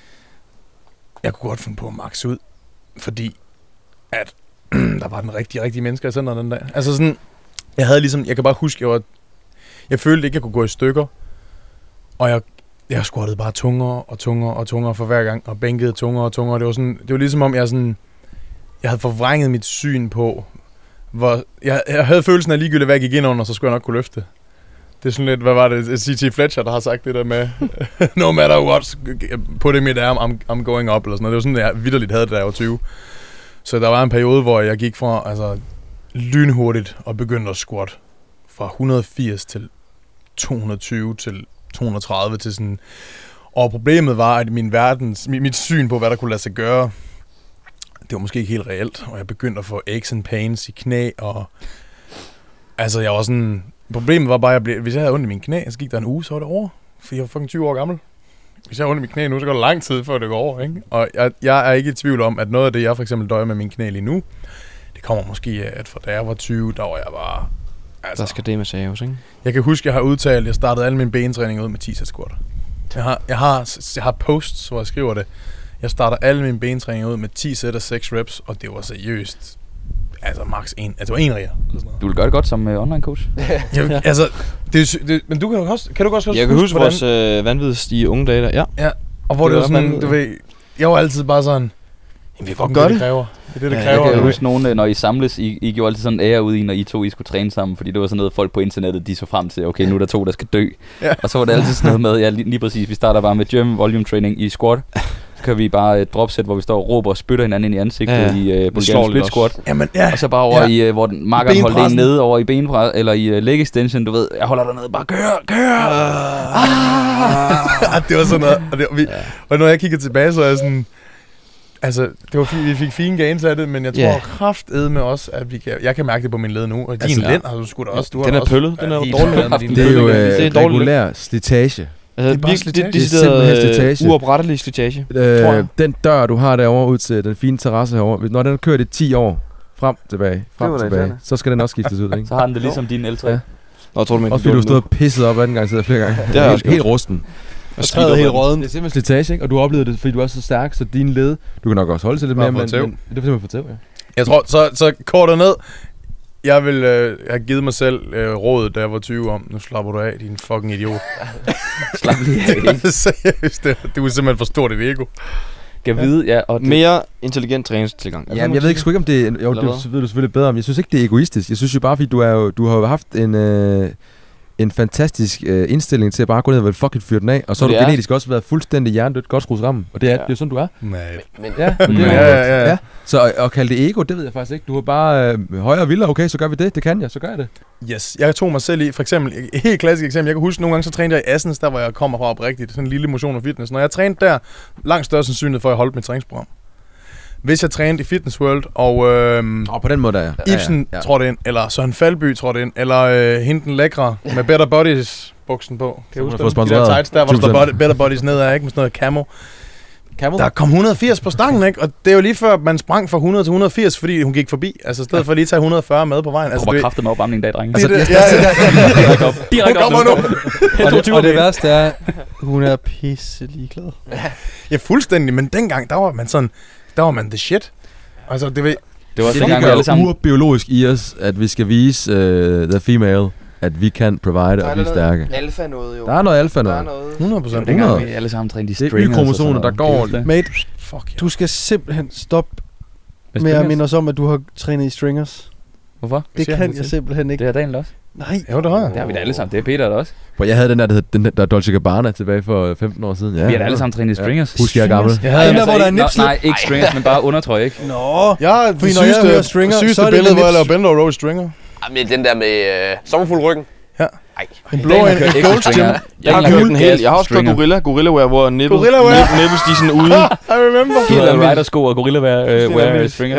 [SPEAKER 4] jeg kunne godt finde på at max ud, fordi at der var den rigtige mennesker i centret den dag. Altså sådan, jeg kan bare huske, jeg følte ikke, jeg kunne gå i stykker, og jeg squattede bare tungere for hver gang, og bænkede tungere. Det var ligesom om, jeg havde forvrænget mit syn på, hvor jeg havde følelsen af ligegyldigt, hvad jeg gik ind under, så skulle jeg nok kunne løfte. Det er sådan lidt, hvad var det, C.T. Fletcher, der har sagt det der med, no matter what, put in it arm, I'm going up, eller sådan noget. Det var sådan, jeg vitterligt havde det, da jeg var 20. Så der var en periode, hvor jeg gik fra lynhurtigt og begyndte at squat fra 180 til 220 til 230 til sådan. Og problemet var, at mit syn på, hvad der kunne lade sig gøre, det var måske ikke helt reelt, og jeg begyndte at få aches and pains i knæ, og altså jeg var sådan, problemet var bare, hvis jeg havde ondt i mine knæ, så gik der en uge, så var det over, for jeg var fucking 20 år gammel. Hvis jeg har ondt i mine knæ nu, så går det lang tid, før det går over, ikke? Og jeg er ikke i tvivl om, at noget af det, jeg for eksempel døjer med mine knæ lige nu, det kommer måske af, at fra da jeg var 20, der var jeg bare... Altså,
[SPEAKER 2] der skal det med saves, ikke?
[SPEAKER 4] Jeg kan huske, jeg startede alle mine bentræninger ud med 10 sæt squat. Jeg har posts, hvor jeg skriver det. Jeg starter alle mine bentræninger ud med 10 sæt af 6 reps, og det var seriøst. Altså max 1. Altså det var 1 riger.
[SPEAKER 3] Du vil gøre det godt som online coach.
[SPEAKER 4] Ja. Altså, men du kan du også
[SPEAKER 2] jeg kan huske vores vanvids i unge dage der. Ja.
[SPEAKER 4] Og hvor det var sådan, du ved, jeg var altid bare sådan, vi får gøre det. Det er det, det kræver.
[SPEAKER 3] Jeg kan huske nogen, når I samles, I gjorde altid sådan en ære ud i, når I skulle træne sammen, fordi det var sådan noget, folk på internettet, de så frem til, okay, nu er der 2, der skal dø. Ja. Og så var det altid sådan noget med, lige præcis, vi starter bare med German volume training i squat. Så kører vi bare et dropset, hvor vi står og råber og spytter hinanden ind i ansigtet i Bulgarian split squat.
[SPEAKER 4] Jamen,
[SPEAKER 3] og så bare over i, hvor den markeren holdt en nede over i benpres, eller i leg extension, du ved, jeg holder der nede, bare kør!
[SPEAKER 4] Det var sådan noget, og når jeg kigger tilbage, så er jeg sådan, altså, det var vi fik fine gains af det, men jeg tror kraftedme også, at jeg kan mærke det på min led nu, og din lænd har du sgu da også.
[SPEAKER 2] Den er pøllet, den er dårlig.
[SPEAKER 5] Det er jo regulær slitage.
[SPEAKER 2] Altså, det er simpelthen slitage. Uoprettelig slitage.
[SPEAKER 5] Den dør, du har derovre ud til den fine terrasse herovre, når den har kørt i 10 år, frem tilbage, så skal den også skiftes ud, ikke?
[SPEAKER 3] Så har den det ligesom din L3.
[SPEAKER 5] Ja. Også fordi du stod og pisset op anden gang, sidder flere gange. Det er helt rusten.
[SPEAKER 1] Og træet helt råden.
[SPEAKER 5] Det er simpelthen slitage, ikke? Og du har oplevet det, fordi du er så stærk, så dine led, du kan nok også holde til lidt mere, men det er simpelthen for tæv, ja.
[SPEAKER 4] Jeg tror, så kort ned. Jeg vil have givet mig selv rådet, da jeg var 20 om, nu slapper du af, din fucking idiot.
[SPEAKER 3] Slap lige af.
[SPEAKER 4] Seriøst, du er simpelthen for stort et ego.
[SPEAKER 3] Kan vide, ja. Og
[SPEAKER 2] mere intelligent træningstilgang.
[SPEAKER 5] Ja, jeg ved ikke sgu ikke, om det er, jo, det ved du selvfølgelig bedre om. Jeg synes ikke, det er egoistisk. Jeg synes jo bare, fordi du har jo haft en fantastisk indstilling til at bare gå ned og fucking fyre den af, og så har du genetisk også været fuldstændig hjernedødt, godt skrues rammen, og det er sådan, du er.
[SPEAKER 4] Nej.
[SPEAKER 5] Ja. Så at kalde det ego, det ved jeg faktisk ikke. Du har bare højere og vildere, okay, så gør vi det kan jeg, så gør jeg det.
[SPEAKER 4] Yes, jeg tog mig selv i, for eksempel, et helt klassisk eksempel, jeg kan huske nogle gange, så trænede jeg i Assens, der hvor jeg kommer fra oprigtigt, sådan en lille motion og fitness. Når jeg trænede der, langt større sandsynlighed for, at jeg holdt mit træningsprogram. Hvis jeg trænede i Fitness World, og
[SPEAKER 5] på den måde der,
[SPEAKER 4] Ibsen trådte ind, eller Søren Falby trådte ind, eller hende den lækre med Better Bodies buksen på. Kan jeg huske de der tights der, hvor der står Better Bodies nedad, ikke? Med sådan noget camo. Der kom 180 på stangen, ikke? Og det er jo lige før, man sprang fra 100 til 180, fordi hun gik forbi. Altså i stedet for at lige tage 140 med på vejen.
[SPEAKER 3] Altså, det var kraftet med opvarmning i dag, drenge.
[SPEAKER 4] Altså,
[SPEAKER 3] Direkt op nu.
[SPEAKER 1] Og det værste er, hun er pisse ligeglad.
[SPEAKER 4] Ja, fuldstændig. Men dengang, der var man the shit. Altså, det
[SPEAKER 3] var også dengang, vi alle sammen...
[SPEAKER 5] urbiologisk i os, at vi skal vise the female, at vi kan provide, og vi er stærke.
[SPEAKER 2] Alfa noget, jo.
[SPEAKER 5] Der er noget alfa noget.
[SPEAKER 4] 100%.
[SPEAKER 3] Dengang vi alle sammen trænede de stringers.
[SPEAKER 5] Det er Y-kromosomer, der går.
[SPEAKER 1] Mate, du skal simpelthen stoppe med at minde os om, at du har trænet i stringers.
[SPEAKER 3] Hvorfor?
[SPEAKER 1] Det kan jeg simpelthen ikke.
[SPEAKER 3] Det er Daniel også.
[SPEAKER 1] Nej.
[SPEAKER 4] Jo, det har jeg.
[SPEAKER 3] Det har vi da alle sammen. Det er Peter der også.
[SPEAKER 5] For jeg havde den der Dolce Gabbana tilbage for 15 år siden. Ja,
[SPEAKER 3] vi har da alle sammen trænet i stringers.
[SPEAKER 5] Husk, jeg er gammel.
[SPEAKER 1] Jeg havde den der, hvor der er nipslet.
[SPEAKER 3] Nej, ikke stringers, men bare undertrøj, ikke?
[SPEAKER 4] Nå. Ja, det sygeste billede, hvor jeg laver bend og roll stringer.
[SPEAKER 6] Jamen, den der med sommerfuld ryggen.
[SPEAKER 4] Ja.
[SPEAKER 6] Ej.
[SPEAKER 1] En blå en goldstring.
[SPEAKER 2] Jeg har kørt den helt. Jeg har også kørt Gorilla Wear, hvor nipples de sådan ude.
[SPEAKER 4] I remember.
[SPEAKER 3] Du havde ridersko og Gorilla Wear stringer på.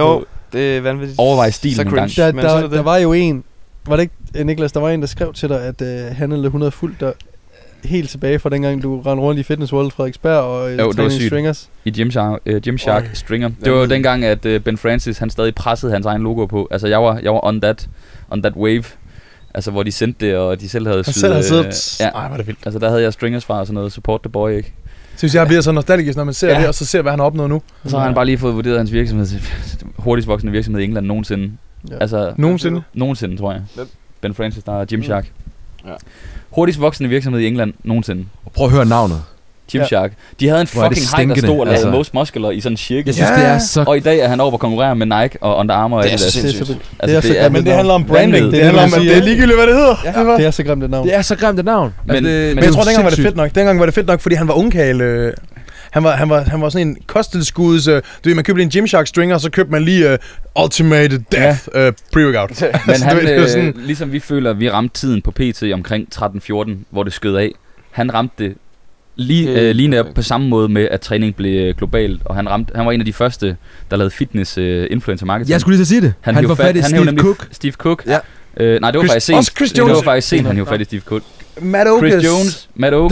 [SPEAKER 2] Det er vanvittigt.
[SPEAKER 3] Overvej stilen en gang.
[SPEAKER 1] Der var jo en, var det ikke, Niklas, der var en, der skrev til dig, at han eller hun havde fulgt dig helt tilbage fra dengang, du rendte rundt i Fitness World Frederiksberg og trænede Stringers.
[SPEAKER 3] I Gymshark Stringer. Det var jo dengang, at Ben Francis, han stadig pressede hans egen logo på. Altså, jeg var on that wave. Altså, hvor de sendte det, og de selv havde
[SPEAKER 4] siddet. Ej, var det vildt.
[SPEAKER 3] Altså, der havde jeg Stringers fra og sådan noget. Support the boy, ikke?
[SPEAKER 4] Synes jeg bliver så nostalgisk, når man ser det, og så ser, hvad han har opnået nu.
[SPEAKER 3] Og så har han bare lige fået vurderet hans virksomhed. Hurtigst voksende virksomhed i England nogensinde.
[SPEAKER 1] Ja.
[SPEAKER 3] Altså, nogensinde, tror jeg. Ben Francis, der er Gymshark.
[SPEAKER 2] Ja.
[SPEAKER 3] Hurtigst voksende virksomhed i England nogensinde.
[SPEAKER 5] Prøv at høre navnet.
[SPEAKER 3] Gymshark. De havde en fucking hej, der stod og lavede most muscular i sådan en cirkel.
[SPEAKER 5] Jeg synes, det er så...
[SPEAKER 3] Og i dag er han over at konkurrere med Nike og Under Armour.
[SPEAKER 2] Det er så sindssygt.
[SPEAKER 4] Men det handler om branding. Det handler om, at det er ligegyldigt, hvad det hedder.
[SPEAKER 1] Ja, det er så grimt et navn.
[SPEAKER 5] Det er så grimt et navn.
[SPEAKER 3] Men
[SPEAKER 4] jeg tror, dengang var det fedt nok. Dengang var det fedt nok, fordi han var ungkale. Han var sådan en kosttilskuds... Du ved, man købte en Gymshark stringer, og så købte man lige Ultimate Death pre-workout.
[SPEAKER 3] Men han, ligesom vi føler, at vi ramte tiden på PT omkring 13-14, hvor det skød af. Han ramte det lige netop på samme måde med, at træning blev globalt, og han var en af de første, der lavede fitness influencer marketing.
[SPEAKER 5] Jeg skulle lige sige det. Han var fat i
[SPEAKER 3] Steve Cook.
[SPEAKER 5] Ja.
[SPEAKER 3] Nej, det var faktisk sent. Det var faktisk sent, han var fat i Steve Cook. Matt Oakes,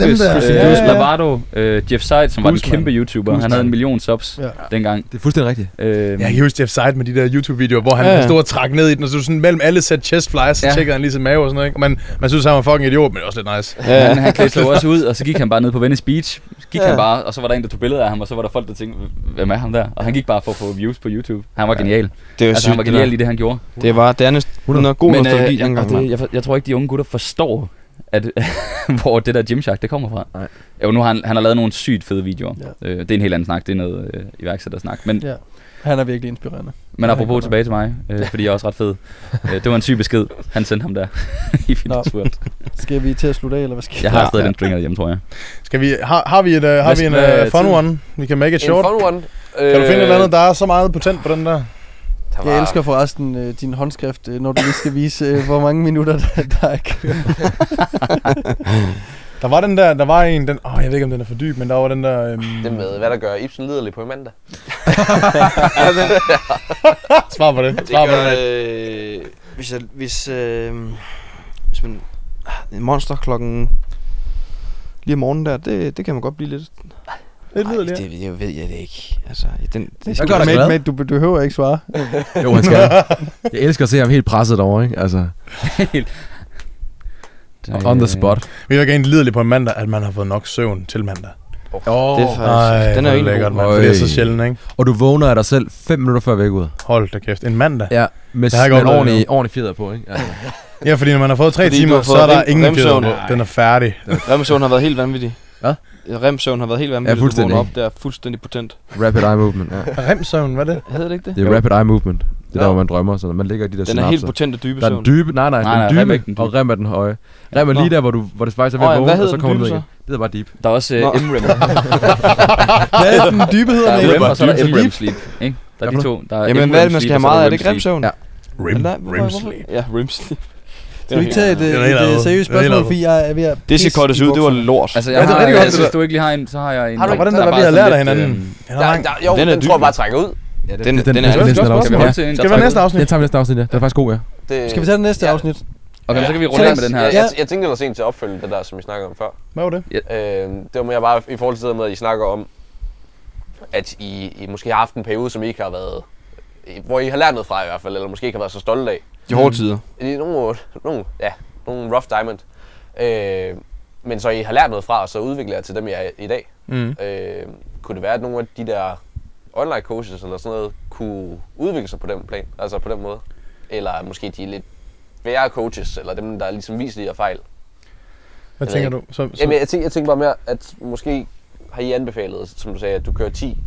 [SPEAKER 3] Lavardo, Jeff Seid, som var en kæmpe YouTuber. Han havde 1 million subs dengang.
[SPEAKER 5] Det er fuldstændig rigtigt.
[SPEAKER 4] Jeg kan huske Jeff Seid med de der YouTube-videoer, hvor han stod og trak ned i den, og så sådan mellem alle sæt chest flies, så tjekkede han lige sin mave og sådan noget, ikke? Man synes, han var fucking idiot, men det er også lidt nice.
[SPEAKER 3] Han klædte sig også ud, og så gik han bare ned på Venice Beach. Han bare, og så var der en, der tog billeder af ham, og så var der folk, der tænkte, hvem er ham der? Og han gik bare for at få views på YouTube. Han var genial. Han var genial i det, han gjorde.
[SPEAKER 2] Det er næsten god nostalgi dengang.
[SPEAKER 3] Jeg tror ikke, de unge gutter forstår, hvor det der Gymshark, det kommer fra. Nej. Jo, nu han har lavet nogle sygt fede videoer. Ja. Det er en helt anden snak, det er noget iværksættersnak. Men
[SPEAKER 1] han er virkelig inspirerende.
[SPEAKER 3] Men apropos tilbage til mig, fordi jeg er også ret fed. Det var en syg besked, han sendte ham der i Fitness World.
[SPEAKER 1] Skal vi til at slutte af, eller hvad skal
[SPEAKER 3] jeg har stadig den stringer hjemme, tror jeg.
[SPEAKER 4] Skal vi, har vi en fun one? Vi kan make it short.
[SPEAKER 6] En fun one?
[SPEAKER 4] Kan du finde et eller andet, der er så meget potent på den der?
[SPEAKER 1] Jeg elsker forresten din håndskrift, når du lige skal vise, hvor mange minutter der er kørt.
[SPEAKER 4] Der var en, jeg ved ikke, om den er for dyb, men der var den der...
[SPEAKER 6] Det med, hvad der gør Ibsen liderlig på mandag.
[SPEAKER 4] Svar på det.
[SPEAKER 2] Hvis man... En monster klokken... Lige om morgenen der, det kan man godt blive lidt...
[SPEAKER 4] Det
[SPEAKER 2] ved jeg det ikke. Altså,
[SPEAKER 1] det gør dig glad. Du behøver ikke svare.
[SPEAKER 5] Jo, han skal. Jeg elsker at se ham helt presset over, ikke? Altså. On the spot.
[SPEAKER 4] Vi er jo egentlig liderlig på en mandag, at man har fået nok søvn til mandag.
[SPEAKER 2] Det er faktisk...
[SPEAKER 4] Den er egentlig lækkert, man. Det er så sjældent, ikke?
[SPEAKER 5] Og du vågner af dig selv 5 minutter før væk ud.
[SPEAKER 4] Hold da kæft. En mandag?
[SPEAKER 5] Ja, med ordentlig fjeder på, ikke? Altså.
[SPEAKER 4] Ja, fordi når man har fået 3 timer, så er der ingen fjeder på. Den er færdig.
[SPEAKER 2] Remsøvn har været helt vanvittig.
[SPEAKER 5] Hvad?
[SPEAKER 2] Remsøvn har været helt vanvittigt.
[SPEAKER 5] Ja, fuldstændig.
[SPEAKER 2] Op der, fuldstændig potent.
[SPEAKER 5] Rapid eye movement, ja.
[SPEAKER 4] Remsøvn, hvad er det?
[SPEAKER 2] Hedder det ikke det?
[SPEAKER 5] Det er rapid eye movement. Det er der, hvor man drømmer, så man ligger i de der
[SPEAKER 2] synapser. Den er helt potente dybe søvn.
[SPEAKER 5] Der er den dybe, nej, den dybe, og rem er den høje. Rem er lige der, hvor det faktisk er ved at vågne, og så kommer du ned igen. Det hedder bare deep.
[SPEAKER 3] Der er også M-rem.
[SPEAKER 1] Hvad er den dybe hedder?
[SPEAKER 3] Der er rem, og så er der M-rem sleep, ikke? Der er de to.
[SPEAKER 2] Jamen, hvad er det, man skal have meget af? Er det ikke rem-søvn?
[SPEAKER 4] Ja. Rem sleep.
[SPEAKER 2] Ja, rem sleep.
[SPEAKER 1] Skal vi ikke tage et seriøst spørgsmål, fordi jeg er ved at...
[SPEAKER 2] Det skal kortes ud, det var lort.
[SPEAKER 3] Altså, jeg hvis du ikke lige har en, så har jeg en...
[SPEAKER 4] Hvordan der, vi har lært af hinanden?
[SPEAKER 6] Jo, den tror jeg bare trækker ud.
[SPEAKER 5] Ja, den er
[SPEAKER 3] Skal vi holde til en?
[SPEAKER 4] Skal vi næste afsnit?
[SPEAKER 5] Den tager vi næste afsnit, ja. Det er faktisk god, ja.
[SPEAKER 1] Skal vi tage det næste afsnit?
[SPEAKER 3] Okay, så kan vi rulle med den her.
[SPEAKER 6] Jeg tænkte ellers en til at opfølge det der, som I snakkede om før.
[SPEAKER 4] Hvad var det?
[SPEAKER 6] Det var mere bare i forhold til det med, at I snakker om, at I måske har haft en periode, som I ikke har været... Hvor I har lært noget fra i hvert fald, eller måske ikke har været så stolte af.
[SPEAKER 2] De hårde tider.
[SPEAKER 6] Nogle rough diamond. Men så I har lært noget fra, og så udvikler jeg til dem, I er i dag. Kunne det være, at nogle af de der online coaches eller sådan noget, kunne udvikle sig på den plan, altså på den måde? Eller måske de lidt værre coaches, eller dem, der ligesom viser de her fejl?
[SPEAKER 4] Hvad tænker du?
[SPEAKER 6] Jamen, jeg tænker bare mere, at måske har I anbefalet, som du sagde, at du kører 10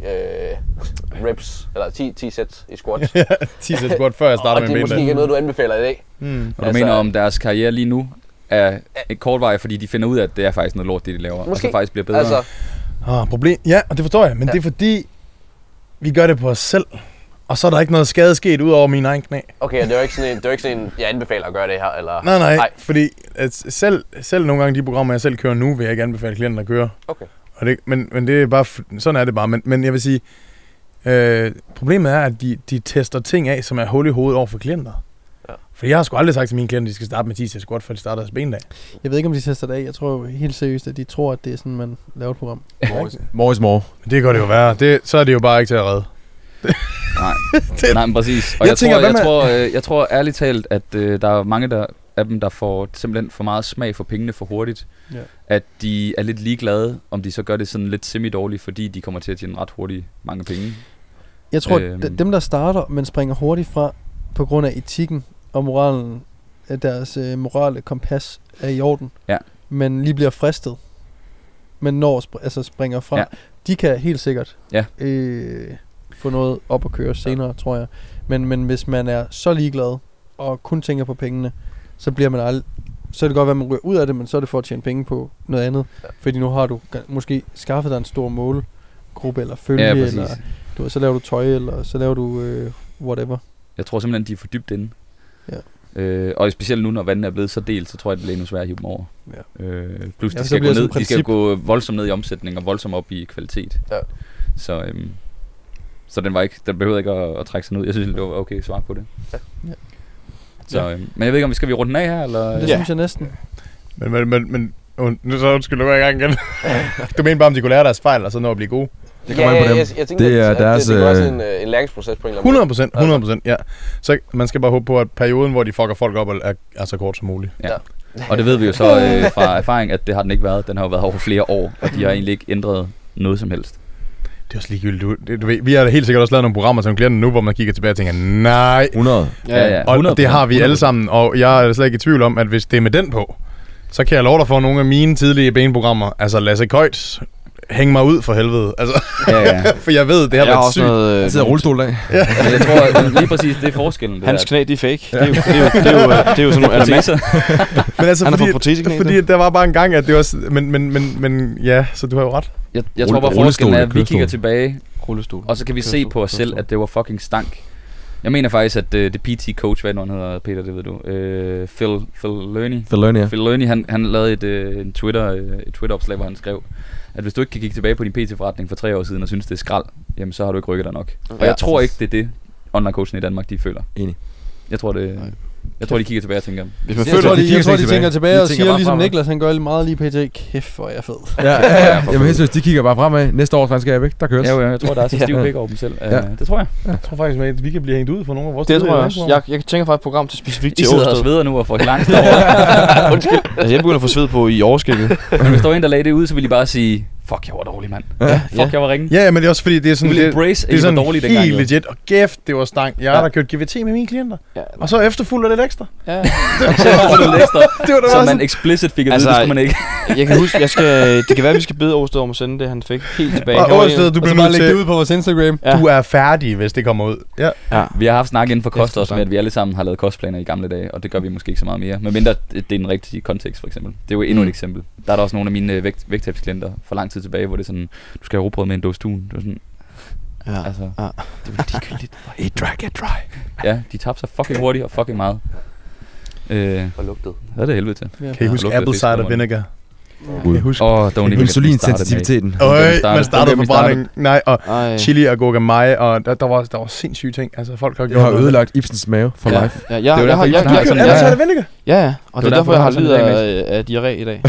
[SPEAKER 6] reps, eller 10 sæt i squat.
[SPEAKER 4] 10 sæt squat, før jeg starter med
[SPEAKER 6] benene. Og det er måske ikke noget, du anbefaler i dag.
[SPEAKER 3] Og du mener om deres karriere lige nu er et kortvarigt, fordi de finder ud af, at det er faktisk noget lort, det de laver, måske. Og så faktisk bliver bedre. Altså.
[SPEAKER 4] Problem. Ja, og det forstår jeg, men det er fordi, vi gør det på os selv. Og så er der ikke noget skade sket ud over min egen knæ.
[SPEAKER 6] Okay, det er jo ikke sådan en, jeg anbefaler at gøre det her, eller...
[SPEAKER 4] Nej, fordi at selv nogle gange de programmer, jeg selv kører nu, vil jeg ikke anbefale klienten at køre.
[SPEAKER 6] Okay.
[SPEAKER 4] Og det, men det er bare, sådan er det bare. Men jeg vil sige, Problemet er, at de tester ting af, som er hul i hovedet over for klienter. Ja. For jeg har sgu aldrig sagt til mine klienter, at de skal starte med 10 til squat, før de starter deres bendag.
[SPEAKER 1] Jeg ved ikke, om de tester det af. Jeg tror jo helt seriøst, at de tror, at det er sådan, man laver et program.
[SPEAKER 5] More is more.
[SPEAKER 4] Men det kan det jo være. Så er det jo bare ikke til at redde.
[SPEAKER 3] Nej, men præcis. Og jeg tror ærligt talt, at der er mange af dem, der får simpelthen for meget smag for pengene for hurtigt. Ja. At de er lidt ligeglade, om de så gør det sådan lidt semi-dårligt, fordi de kommer til at tjene ret hurtigt mange penge.
[SPEAKER 1] Jeg tror, dem der starter, men springer hurtigt fra, på grund af etikken og moralen, deres morale kompas er i orden, men lige bliver fristet, men når springer fra, de kan helt sikkert få noget op at køre senere, tror jeg. Men hvis man er så ligeglad og kun tænker på pengene, så bliver man aldrig. Så er det godt være, at man ryger ud af det, men så er det for at tjene penge på noget andet. Ja. Fordi nu har du måske skaffet dig en stor målgruppe eller følge, eller så laver du tøj, eller så laver du whatever.
[SPEAKER 3] Jeg tror simpelthen, de er for dybt inde. Ja. Og specielt nu, når vandet er blevet så delt, så tror jeg, det bliver endnu sværere at hive dem over. Ja. Plus de skal gå voldsomt ned i omsætning og voldsomt op i kvalitet. Ja. Så den behøvede ikke at trække sig ud. Jeg synes, det var okay svar på det. Ja. Så, men jeg ved ikke, om vi skal runde den af her, eller?
[SPEAKER 1] Det synes jeg næsten.
[SPEAKER 4] Men nu så undskyld, jeg i gang igen. Du mener bare, om de kunne lære deres fejl, og så nå at blive gode?
[SPEAKER 6] Det kommer ind på dem. Jeg tænker, det er også en læringsproces på en eller anden måde.
[SPEAKER 4] 100%, ja. Så man skal bare håbe på, at perioden, hvor de fucker folk op, er så kort som muligt.
[SPEAKER 3] Ja. Og det ved vi jo så fra erfaring, at det har den ikke været. Den har jo været over flere år, og de har egentlig ikke ændret noget som helst.
[SPEAKER 4] Det er også ligegyldigt. Du ved, vi har helt sikkert også lavet nogle programmer til nogle klienter nu, hvor man kigger tilbage og tænker, nej.
[SPEAKER 5] 100.
[SPEAKER 3] Ja, 100%.
[SPEAKER 4] Og det har vi alle sammen, og jeg er slet ikke i tvivl om, at hvis det er med den på, så kan jeg love dig for nogle af mine tidlige benprogrammer, altså Lasse Køjts, hæng mig ud for helvede. Altså, for jeg ved, det har været sygt.
[SPEAKER 5] Jeg sidder i rullestol af.
[SPEAKER 3] Ja. Jeg tror lige præcis, det er forskellen.
[SPEAKER 2] Hans knæ, de er fake. Det er jo sådan nogle elementer.
[SPEAKER 4] Men altså, fordi der var bare en gang, at det var... Men ja, så du har jo ret.
[SPEAKER 3] Jeg tror bare, forskellen er, at vi kigger tilbage, og så kan vi se på os selv, at det var fucking stank. Jeg mener faktisk, at det PT-coach, hvad han hedder, Peter, det ved du, Phil Learney, han lavede et Twitter-opslag, hvor han skrev, at hvis du ikke kan kigge tilbage på din PT-forretning for 3 år siden og synes, det er skrald, jamen så har du ikke rykket dig nok. Og jeg tror ikke, det er det, online-coachen i Danmark, de føler.
[SPEAKER 5] Enig.
[SPEAKER 3] Jeg tror, de kigger tilbage og tænker...
[SPEAKER 1] Jeg tror, de tænker tilbage og siger ligesom Niklas, han gør meget lige PT. Kæft, hvor er jeg fed.
[SPEAKER 5] Jamen helt seriøst, de kigger bare fremad. Næste års regnskab, ikke? Der køres.
[SPEAKER 3] Ja, jeg tror, der er så stiv pæk over dem selv. Det tror jeg.
[SPEAKER 4] Jeg tror faktisk, at vi kan blive hængt ud for nogle af vores...
[SPEAKER 2] Det tror jeg også. Jeg tænker faktisk et program til specifikt til
[SPEAKER 3] Årsted. I sidder og sveder nu og får langt over.
[SPEAKER 2] Undskyld. Altså, jeg begynder at få sved på i overskægget.
[SPEAKER 3] Men hvis der var en, der lagde det ud, så ville de bare sige... Fuck, jeg var dårlig, mand. Fuck, jeg var ringen.
[SPEAKER 4] Ja, men det er også fordi, det er sådan...
[SPEAKER 3] Det er sådan
[SPEAKER 4] dårligt dengang. Helt legit. Og kæft, det var stang. Jeg har da kørt GVT med mine klienter. Ja, og så efterfulgt lidt ekstra.
[SPEAKER 3] Ja. Det var så man explicit fik at vide, det skulle man ikke.
[SPEAKER 2] Jeg kan huske, det kan være, vi skal bede Årsted om at sende det, han fik helt tilbage.
[SPEAKER 4] Og Årsted, du bliver
[SPEAKER 1] nødt til at lægge det ud på vores Instagram.
[SPEAKER 4] Du er færdig, hvis det kommer ud.
[SPEAKER 3] Ja. Vi har haft snak inden for kost også med, at vi alle sammen har lavet kostplaner i gamle dage, og det gør vi måske ikke så meget mere. Men mindre det er den rigtige kontekst, for eksempel. Det er jo endnu et eksempel. Der er der også nogle af mine vægttabsklienter for lang tid tilbage, hvor det er sådan, du skal have rugbrød med en dåse tun. Det er sådan, altså, det var ligegyldigt.
[SPEAKER 5] Eat dry, get dry.
[SPEAKER 3] Ja, de tabte sig fucking hurtigt og fucking meget.
[SPEAKER 6] Og lugtet.
[SPEAKER 3] Hvad er det helvede til?
[SPEAKER 4] Kan I huske apple cider vinegar?
[SPEAKER 5] Insulinsensitiviteten.
[SPEAKER 4] Man startede forbrændingen. Nej, og chili og gurkemeje, og der var sindssyge ting. Altså, folk har gjort...
[SPEAKER 5] Det har ødelagt Ibsens mave for life.
[SPEAKER 2] Ja, jeg har
[SPEAKER 4] apple cider vinegar.
[SPEAKER 2] Ja, og det er derfor, jeg har lidet af diarré i dag.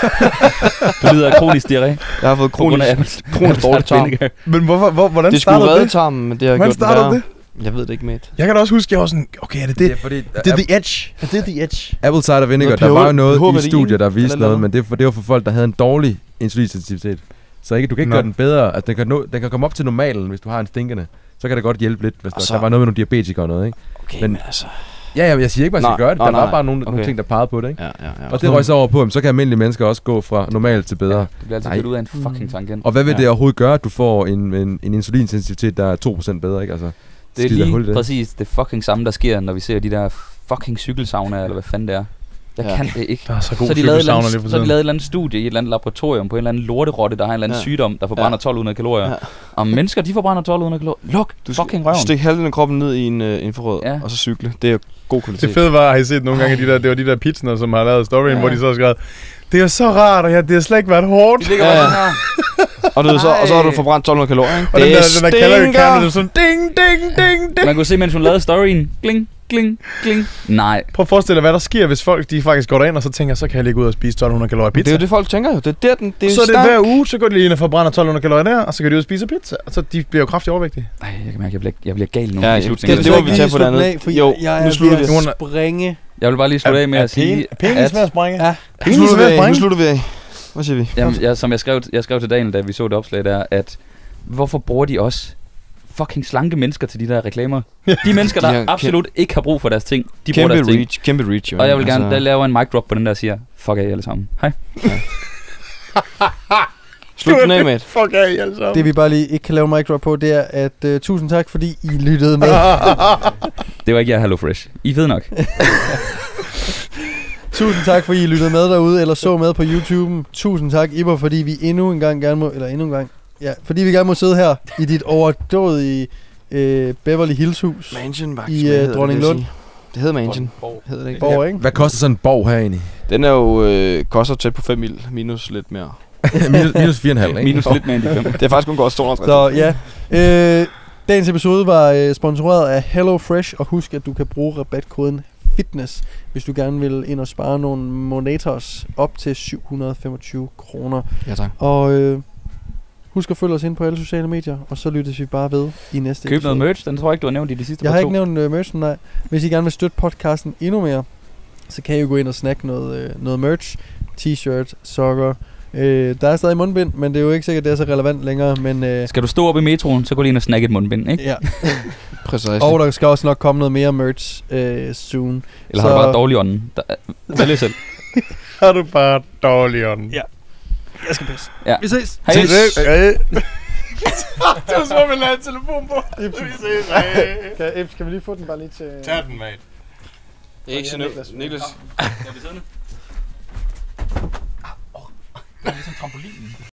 [SPEAKER 3] Du lider af kronisk diarré?
[SPEAKER 2] Jeg har fået kronisk dårlig tarm.
[SPEAKER 4] Men hvordan startede det?
[SPEAKER 2] Det skulle redde tarmen, men det har gjort
[SPEAKER 4] det.
[SPEAKER 2] Jeg ved det ikke, mate.
[SPEAKER 4] Jeg kan da også huske, jeg var sådan, okay, er det det? Det er the edge. Er det the edge?
[SPEAKER 5] Apple cider vinegar, der var jo noget i studiet, der viste noget, men det var for folk, der havde en dårlig insulinsensitivitet. Så ikke, du kan ikke gøre den bedre. Altså, den kan komme op til normalen, hvis du har en stinkende. Så kan det godt hjælpe lidt, hvis der var noget med nogle diabetikere og noget, ikke?
[SPEAKER 2] Okay, men altså...
[SPEAKER 5] Ja, jeg siger ikke, man skal gøre det. Der var bare nogle ting, der pegede på det, ikke?
[SPEAKER 2] Ja.
[SPEAKER 5] Og det røg så over på, så kan almindelige mennesker også gå fra normalt til bedre.
[SPEAKER 3] Det bliver altid kørt ud af en fucking tangent.
[SPEAKER 5] Og hvad vil det overhovedet gøre, at du får en insulinsensitivitet, der er 2% bedre, ikke? Altså,
[SPEAKER 3] det er lige præcis det fucking samme, der sker, når vi ser de der fucking cykelsaunaer, eller hvad fanden det er. Jeg kan det ikke.
[SPEAKER 4] Der er så god cykelsauna lige på
[SPEAKER 3] så de lavet et eller andet studie i et eller andet laboratorium på en eller anden lorterotte, der har en eller anden sygdom, der forbrænder 1200 kalorier. Ja. Og mennesker, de forbrænder 1200 kalorier. Luk fucking røven.
[SPEAKER 2] Stik halvdelen af kroppen ned i en infrarød, og så cykle. Det er god kvalitet.
[SPEAKER 4] Det fede var, har I set nogle gange, det var de der pizzaer, som har lavet storyen, hvor de så har skrevet, det er så rart, og det har slet ikke været hårdt.
[SPEAKER 3] De ligger bare sådan her.
[SPEAKER 2] Og, så har du forbrændt 1200 kalorier, ikke?
[SPEAKER 4] Og den der calorie counter, sådan ding, ding, ding, ding.
[SPEAKER 3] Man kunne se, mens hun lavede storyen. Kling, kling, kling. Nej.
[SPEAKER 4] Prøv at forestille dig, hvad der sker, hvis folk de faktisk går derind, og så tænker, så kan jeg ligge ud og spise 1200 kalorier pizza.
[SPEAKER 2] Det er jo det, folk tænker jo. Det er der, den, det er
[SPEAKER 4] så er det hver uge, så går de lige ind og forbrænder 1200 kalorier der, og så kan de ud og spise pizza. Altså, de bliver jo kraftigt overvægtige.
[SPEAKER 3] Nej, jeg kan mærke, jeg bliver gal nu
[SPEAKER 2] i
[SPEAKER 3] slutningen.
[SPEAKER 2] Det må vi tage på det andet.
[SPEAKER 1] Jo, nu slutter vi. Springe.
[SPEAKER 3] Jeg vil bare lige slutte af med at sige,
[SPEAKER 4] penis med at springe?
[SPEAKER 1] Ja.
[SPEAKER 2] Nu slutter vi af. Hvad siger vi?
[SPEAKER 3] Jamen, som jeg skrev til Daniel, da vi så det opslag der, at hvorfor bruger de også fucking slanke mennesker til de der reklamer? De mennesker, der absolut ikke har brug for deres ting, de bruger deres ting.
[SPEAKER 2] Kæmpe reach, jo.
[SPEAKER 3] Og jeg vil gerne lave en mic drop på den der og siger, fuck af alle sammen. Hej.
[SPEAKER 2] Slut den af, mate.
[SPEAKER 4] Fuck af alle sammen.
[SPEAKER 1] Det vi bare lige ikke kan lave en mic drop på, det er, at tusind tak, fordi I lyttede med.
[SPEAKER 3] Det var ikke jer, Hello Fresh. I ved nok.
[SPEAKER 1] Tusind tak, fordi I lyttede med derude, eller så med på YouTube. Tusind tak, Iber, fordi vi fordi vi gerne må sidde her i dit overdådige Beverly Hills hus i Dronninglund.
[SPEAKER 2] Det hedder Mansion. Hedder det ikke?
[SPEAKER 1] Borg, ikke?
[SPEAKER 5] Hvad koster sådan en borg her egentlig?
[SPEAKER 2] Den er jo koster tæt på 5 mil, minus lidt mere.
[SPEAKER 5] minus 4,5, ikke?
[SPEAKER 3] Minus lidt mere end de 5.
[SPEAKER 2] Det er faktisk kun godt 230.
[SPEAKER 1] Så ja. Dagens episode var sponsoreret af Hello Fresh, og husk, at du kan bruge rabatkoden FITNESS, hvis du gerne vil ind og spare nogle monetos op til 725 kroner.
[SPEAKER 2] Ja, tak.
[SPEAKER 1] Og husk at følge os ind på alle sociale medier, og så lyttes vi bare ved i næste
[SPEAKER 3] episode. Køb noget merch, den tror jeg ikke, du har nævnt i de sidste
[SPEAKER 1] Jeg har ikke nævnt merchen, nej. Hvis I gerne vil støtte podcasten endnu mere, så kan I jo gå ind og snakke noget merch, t-shirt, sokker. Der er stadig mundbind, men det er jo ikke sikkert, det er så relevant længere. Men,
[SPEAKER 3] skal du stå op i metroen, så gå lige ind og snakke et mundbind, ikke?
[SPEAKER 1] Ja.
[SPEAKER 2] Præcis.
[SPEAKER 1] Og der skal også nok komme noget mere merch soon.
[SPEAKER 3] Eller har du bare dårlig ånden? Vælg selv.
[SPEAKER 4] Har du bare dårlig ånden?
[SPEAKER 1] Ja. Jeg skal pisse.
[SPEAKER 3] Ja.
[SPEAKER 1] Vi ses.
[SPEAKER 3] Hej.
[SPEAKER 4] Det var som om jeg lagde en telefon på. Vi ses. Skal vi lige få den bare lige til...
[SPEAKER 6] Tag den, mate.
[SPEAKER 2] Ikke så Niklas.
[SPEAKER 3] Jeg bliver siddende. Det er ligesom trampolinen.